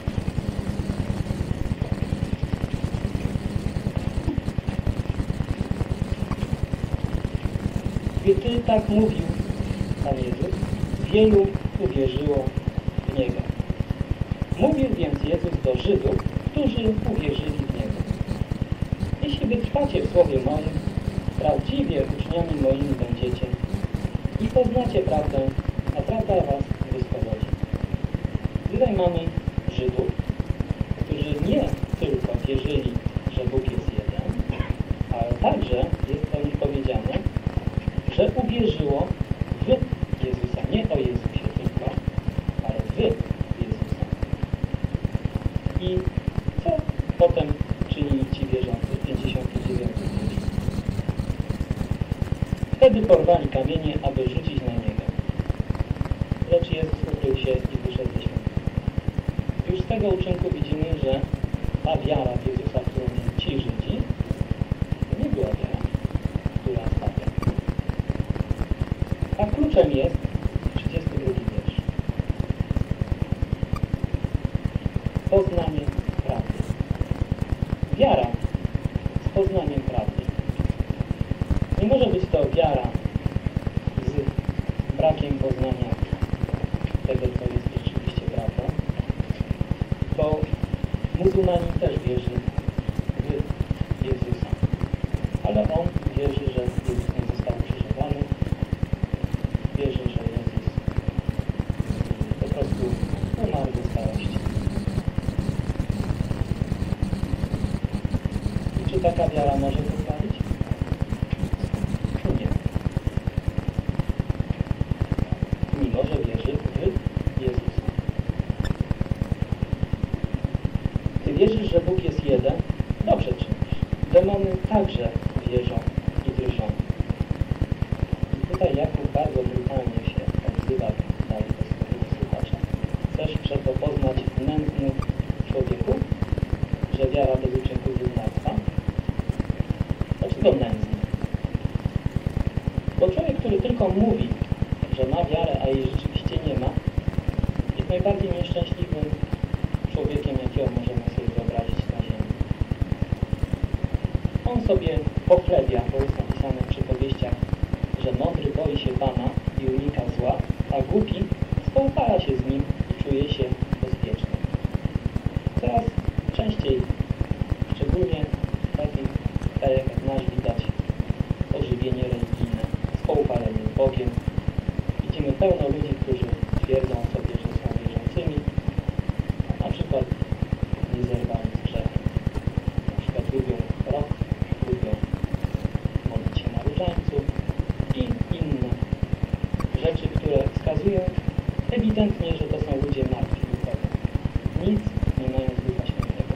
Gdy tak mówił Pan Jezus, wielu uwierzyło w Niego. Mówił więc Jezus do Żydów, którzy uwierzyli w Niego. Jeśli wytrwacie w słowie moim, prawdziwie uczniami moimi będziecie i poznacie prawdę, a prawda was wyswobodzi. Tutaj mamy Żydów, którzy nie tylko wierzyli, że Bóg jest jeden, ale także jest o nich powiedziane, że uwierzyło w Jezusa. Nie o Jezusie tylko, ale w Jezusa. I co potem czynili ci wierzący? pięćdziesiąty dziewiąty wiersz. Wtedy porwali kamienie, aby rzucić na Niego. Lecz Jezus ukrył się i wyszedł ze świątyni. Już z tego uczynku widzimy, że ta wiara w Jezusa, którą mieli ci Żydzi, to nie była wiara, która spadła. A kluczem jest trzydziesty drugi wiersz. Poznanie prawdy. Wiara z poznaniem prawdy. Nie może być to wiara z brakiem poznania tego, co jest rzeczywiście prawdą, bo muzułmanin też wierzy w Jezusa. Ale on wierzy, że Jezus nie został ukrzyżowany, wierzy, że Jezus po prostu umarł ze starości. I czy taka wiara może pozwolić? Nie. Mimo, że wierzy w Jezusa. Ty wierzysz, że Bóg jest jeden? Dobrze czynisz. Demony także wierzą i drżą. I tutaj Jakub bardzo brutalnie się odzywa dalej do swojego słuchacza. Chcesz przeto poznać nędzny człowieku, że wiara bez uczynków jest martwa? Dlaczego nędzny? Bo człowiek, który tylko mówi, że ma wiarę, a jej rzeczywiście nie ma, jest najbardziej nieszczęśliwym człowiekiem, jakiego możemy sobie wyobrazić na ziemi. On sobie pochlebia, bo jest napisane w przypowieściach, że mądry boi się Pana i unika zła, a głupi spoufala się z nim i czuje się bezpieczny. Coraz częściej, szczególnie w takich krajach jak nasz, widać ożywienie religijne, spoufalenie z Bogiem. Widzimy pełno ludzi, którzy twierdzą sobie, że są wierzącymi, a na przykład nie zerwali z grzechem. Na przykład lubią rok, lubią modlić się na różańcu i inne rzeczy, które wskazują ewidentnie, że to są ludzie martwi duchowo. Nic nie mają z Ducha Świętego.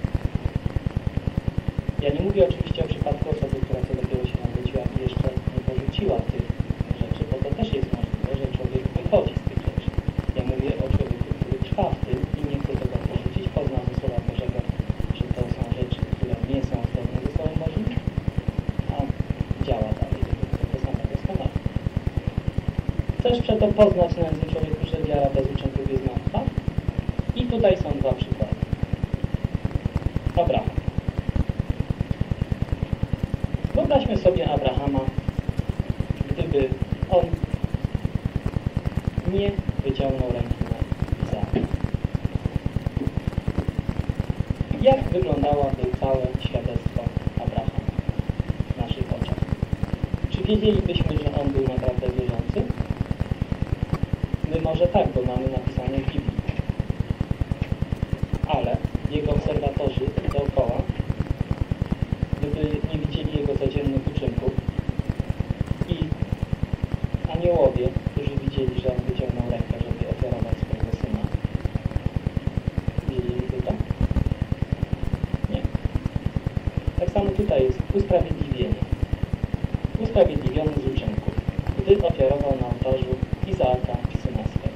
Ja nie mówię oczywiście o przypadku osoby, która co dopiero się nawróciła i jeszcze nie porzuciła tych rzeczy, bo to też jest możliwe, że człowiek wychodzi z tych rzeczy. Ja mówię o człowieku, który trwa w tym i nie chce tego porzucić, pozna ze Słowa Bożego, że to są rzeczy, które nie są zgodne ze Słowem Bożym, a działa dalej do tego samego doskonale. Chcesz przeto poznać nędzny człowieku, że wiara bez uczynków jest martwa? I tutaj są dwa przykłady. Abraham. Wyobraźmy sobie Abrahama, gdyby on nie wyciągnął ręki na Izaaka. Jak wyglądałoby całe świadectwo Abrahama w naszych oczach? Czy wiedzielibyśmy, że on był naprawdę wierzący? My może tak, bo mamy napisane w Biblii. Ale jego obserwatorzy dookoła, gdyby nie widzieli jego codziennych uczynków i aniołowie, którzy widzieli, że on wyciągnął rękę, żeby ofiarować swojego syna, wiedzieliby to? Nie. Tak samo tutaj jest usprawiedliwienie. Usprawiedliwiony z uczynków. gdy ofiarował na ołtarzu Izaaka, syna swego.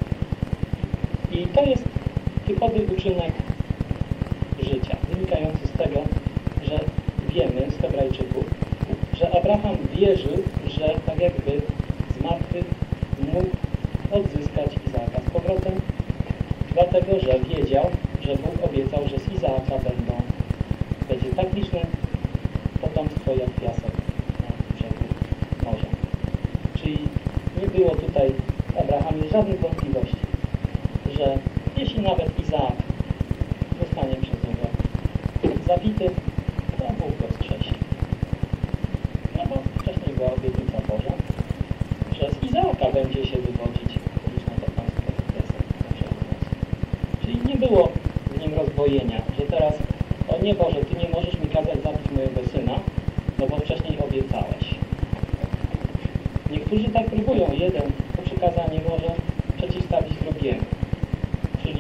I to jest typowy uczynek życia, wynikający z tego, że wiemy z Hebrajczyków, że Abraham wierzył, że tak jakby z martwych mógł odzyskać Izaaka z powrotem, dlatego że wiedział, że Bóg obiecał, że z Izaaka będą, będzie tak liczne potomstwo jak piasek na brzegu morza. Czyli nie było tutaj w Abrahamie żadnych wątpliwości, że jeśli nawet Izaak zostanie przez niego zabity, to Bóg go wskrzesi. No bo wcześniej była obietnica Boża, że z Izaaka będzie się wywodzić liczne potomstwo jak piasek na brzegu morza. Czyli nie było w nim rozbojenia, że teraz, o nie Boże, Ty nie możesz mi kazać zabić mojego syna, no bo wcześniej obiecałeś. Niektórzy tak próbują, jeden to przykazanie może przeciwstawić drugiemu. Czyli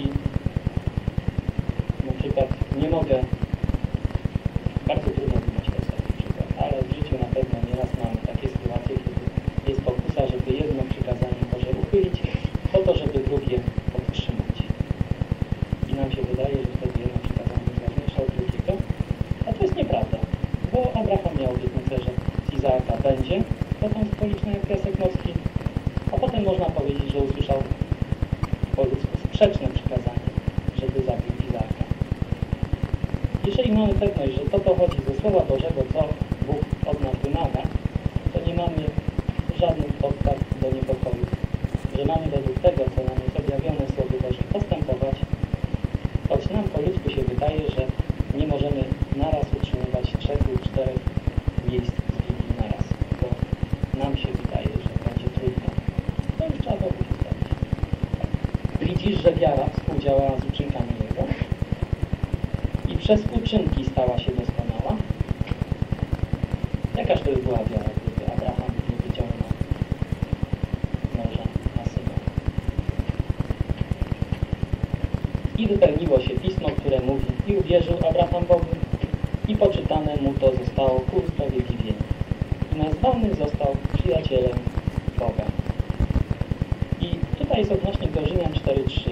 na przykład nie mogę, bardzo trudno wymyślić taki przykład, ale w życiu na pewno nieraz mamy takie sytuacje, kiedy jest pokusa, żeby jedno przykazanie może uchylić, po to, żeby drugie podtrzymać. I nam się wydaje, że wtedy jedno przykazanie jest ważniejsze od drugiego, a to jest nieprawda, bo Abraham miał obietnicę, że z Izaaka będzie potomstwo liczne jak piasek morski, a potem można powiedzieć, że usłyszał po ludzku sprzeczne przykazanie, żeby zabił Izaaka. Jeżeli mamy pewność, że to pochodzi ze Słowa Bożego, co Bóg od nas wymaga, to nie mamy żadnych podstaw do niepokoju, że mamy według tego, co nam jest objawione w Słowie Bożym, postępować, choć nam po ludzku się wydaje, że nie możemy naraz utrzymywać trzech lub czterech miejsc z Biblii naraz, bo nam się wydaje, że będzie trudno. To już trzeba Bogu zostawić. Widzisz, że wiara współdziałała z uczynkami Jego i przez uczynki stała się doskonała. Jakaż to by była wiara, gdyby Abraham nie wyciągnął morza na syna? I wypełniło się pismo, które mówi: i uwierzył Abraham Bogu, i poczytane mu to zostało ku usprawiedliwieniu. I nazwany został przyjacielem Boga. I tutaj jest odnośnik do Rzymian cztery trzy,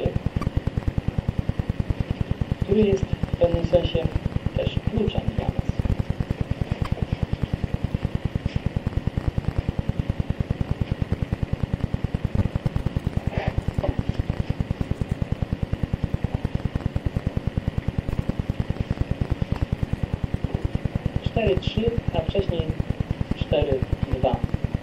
który jest w pewnym sensie też kluczem dla nas. cztery trzy, a wcześniej cztery dwa.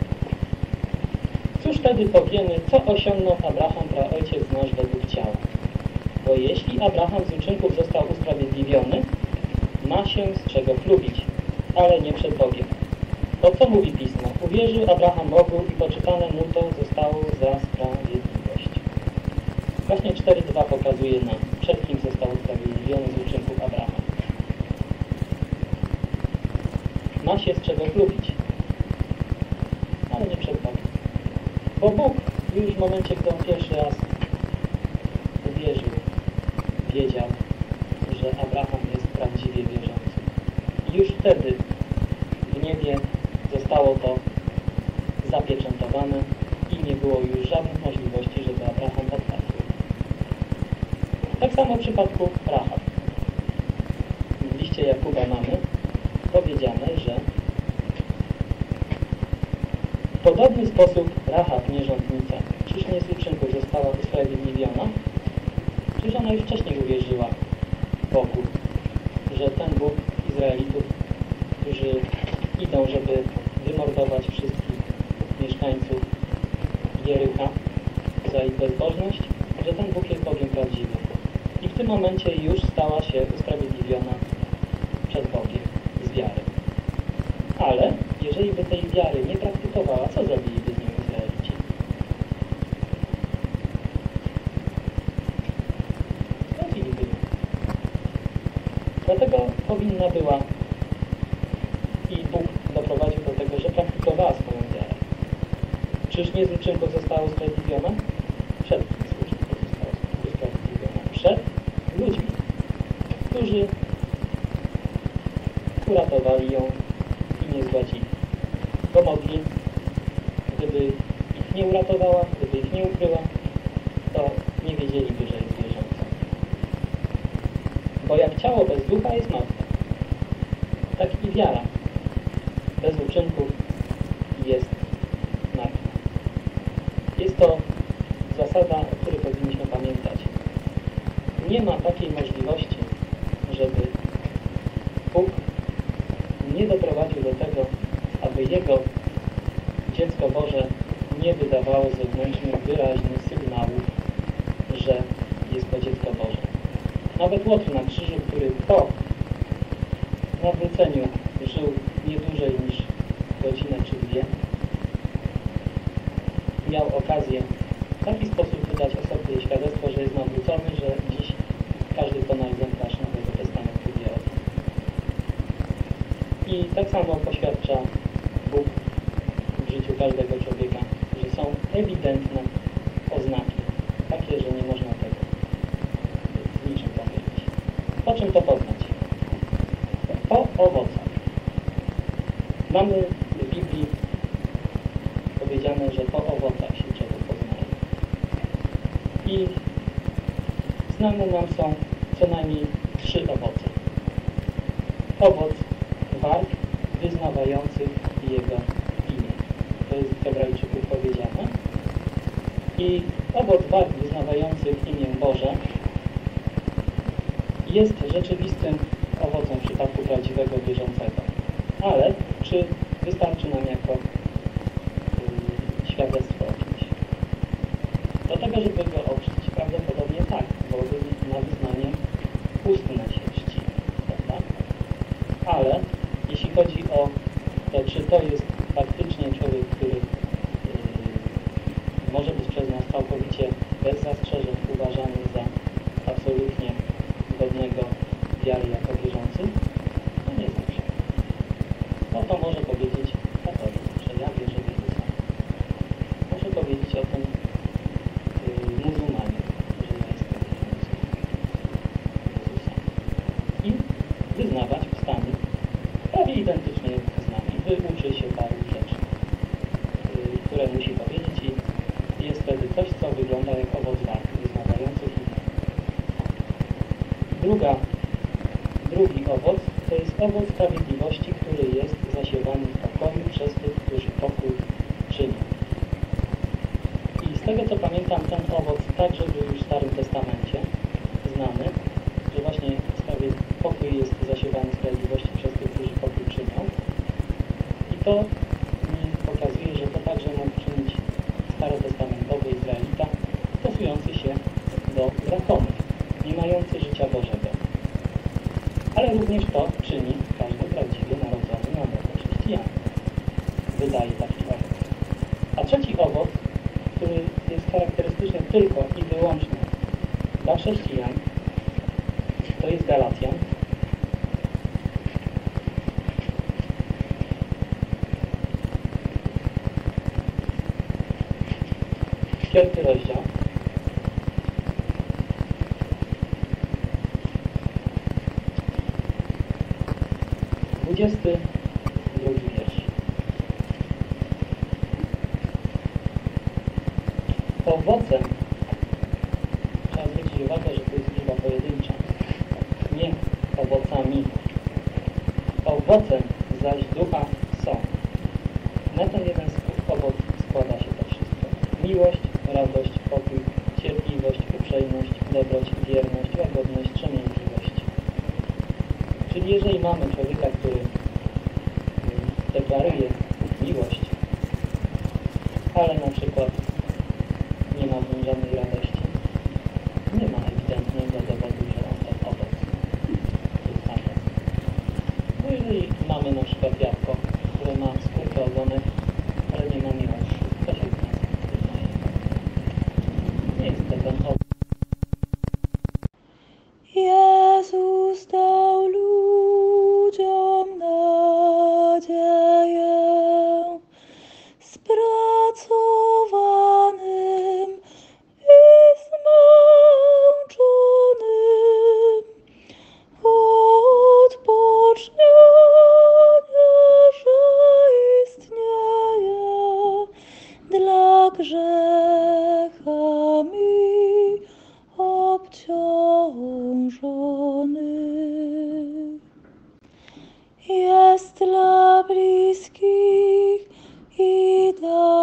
Cóż wtedy powiemy, co osiągnął Abraham, praojciec nasz według ciała? Bo jeśli Abraham z uczynków został usprawiedliwiony, ma się z czego chlubić, ale nie przed Bogiem. To co mówi Pismo? Uwierzył Abraham Bogu i poczytane mu to zostało za sprawiedliwość. Właśnie cztery dwa pokazuje nam, przed kim został usprawiedliwiony z uczynków Abraham. Ma się z czego chlubić, ale nie przed Bogiem. Bo Bóg już w momencie, gdy on pierwszy raz uwierzył, wiedział, że Abraham jest prawdziwie wierzący. I już wtedy w niebie zostało to zapieczętowane i nie było już żadnych możliwości, żeby Abraham odpadł. Tak samo w przypadku Rahab. W liście Jakuba mamy powiedziane, że w podobny sposób Rahab, nierządnica, czyż nie z uczynków została usprawiedliwiona? Czyż ona już wcześniej uwierzyła Bogu, że ten Bóg Izraelitów, którzy idą, żeby wymordować wszystkich mieszkańców Jerycha za ich bezbożność, że ten Bóg jest Bogiem prawdziwym. I w tym momencie już stała się usprawiedliwiona przed Bogiem z wiary. Ale jeżeli by tej wiary nie praktykowała, co zrobiliby z nią Izraelici? Straciliby ją. Dlatego powinna była i Bóg doprowadził do tego, że praktykowała swoją wiarę. Czyż nie z uczynków została usprawiedliwiona? Przed kim z uczynków została usprawiedliwiona? Przed ludźmi, którzy uratowali ją i nie zgładzili. Bo mogli, gdyby gdyby ich nie uratowała, gdyby ich nie ukryła, to nie wiedzieliby, że jest wierząca. Bo jak ciało bez ducha jest martwe, tak i wiara bez uczynków jest martwa. Jest to zasada, o której powinniśmy pamiętać. Nie ma takiej możliwości, żeby Bóg nie doprowadził do tego, aby Jego dziecko Boże nie wydawało zewnętrznych, wyraźnych sygnałów, że jest to dziecko Boże. Nawet Łotr na krzyżu, który po nawróceniu żył nie dłużej niż godzinę czy dwie, miał okazję w taki sposób wydać o sobie świadectwo, że jest nawrócony, że dziś każdy kto egzemplarz Nowego Testamentu wie o tym. I tak samo poświadcza Bóg w życiu każdego człowieka, że są ewidentne oznaki, takie, że nie można tego z niczym pomylić. Po czym to poznać? Po owocach. Mamy w Biblii powiedziane, że po owocach się czego poznaje. I znane nam są co najmniej trzy owoce. Owoc warg wyznawających Jego imię. To jest w Hebrajczyków powiedziane. I owoc warg wyznawających imię Boże jest rzeczywistym owocem w przypadku prawdziwego wierzącego. Ale czy wystarczy nam jako yy, świadectwo o kimś? Do tego, żeby go ochrzcić, prawdopodobnie tak, bo na wyznanie ustne się czci, prawda? Ale jeśli chodzi o to, czy to jest faktycznie człowiek, który yy, może być przez nas całkowicie bez zastrzeżeń uważany za absolutnie godnego wiary jako wierzący, to nie zawsze. No to może powiedzieć katolik, że ja wierzę w Jezusa. Może powiedzieć o tym yy, muzułmanie, że ja jestem wierzący w Jezusa. I wyznawać ustami prawie identycznie jak wyznanie. Wyuczy się paru rzeczy, yy, które musi powiedzieć i jest wtedy coś, co wygląda jak owoc warg wyznawających imię. Druga Drugi owoc to jest owoc sprawiedliwości, który jest zasiewany w pokoju przez tych, którzy pokój czynią. I z tego co pamiętam, ten owoc także był już w Starym Testamencie znany, że właśnie pokój jest zasiewany sprawiedliwości przez tych, którzy pokój czynią. I to mi pokazuje, że to także mógł czynić starotestamentowy Izraelita stosujący się do zakonów, nie mający życia Bożego. Ale również to czyni każdy prawdziwie narodzony na nowo chrześcijanin. Wydaje taki owoc. A trzeci owoc, który jest charakterystyczny tylko i wyłącznie dla chrześcijan, to jest Galacjan. Piąty rozdział. Dwudziesty drugi wiersz. Owocem, trzeba zwrócić uwagę, że to jest liczba pojedyncza, nie owocami. Owocem zaś ducha są. Na ten jeden owoc składa się to wszystko. Miłość, radość, pokój, cierpliwość, uprzejmość, dobroć, wierność, łagodność, wstrzemięźliwość. Czyli jeżeli mamy człowieka, który deklaruje miłość, ale na przykład nie ma w nim żadnej radości, nie ma ewidentnego dowodu, że on ten owoc wyznacza. No jeżeli mamy na przykład jabłko, które ma skórkę ogonek, ale nie ma miłości, to się wyznaje. Nie jest to ten owoc. Jezus dał ludziom nadzieję spracowanym i zmęczonym odpocznienia grzechami obciążony. Jest dla bliskich i dla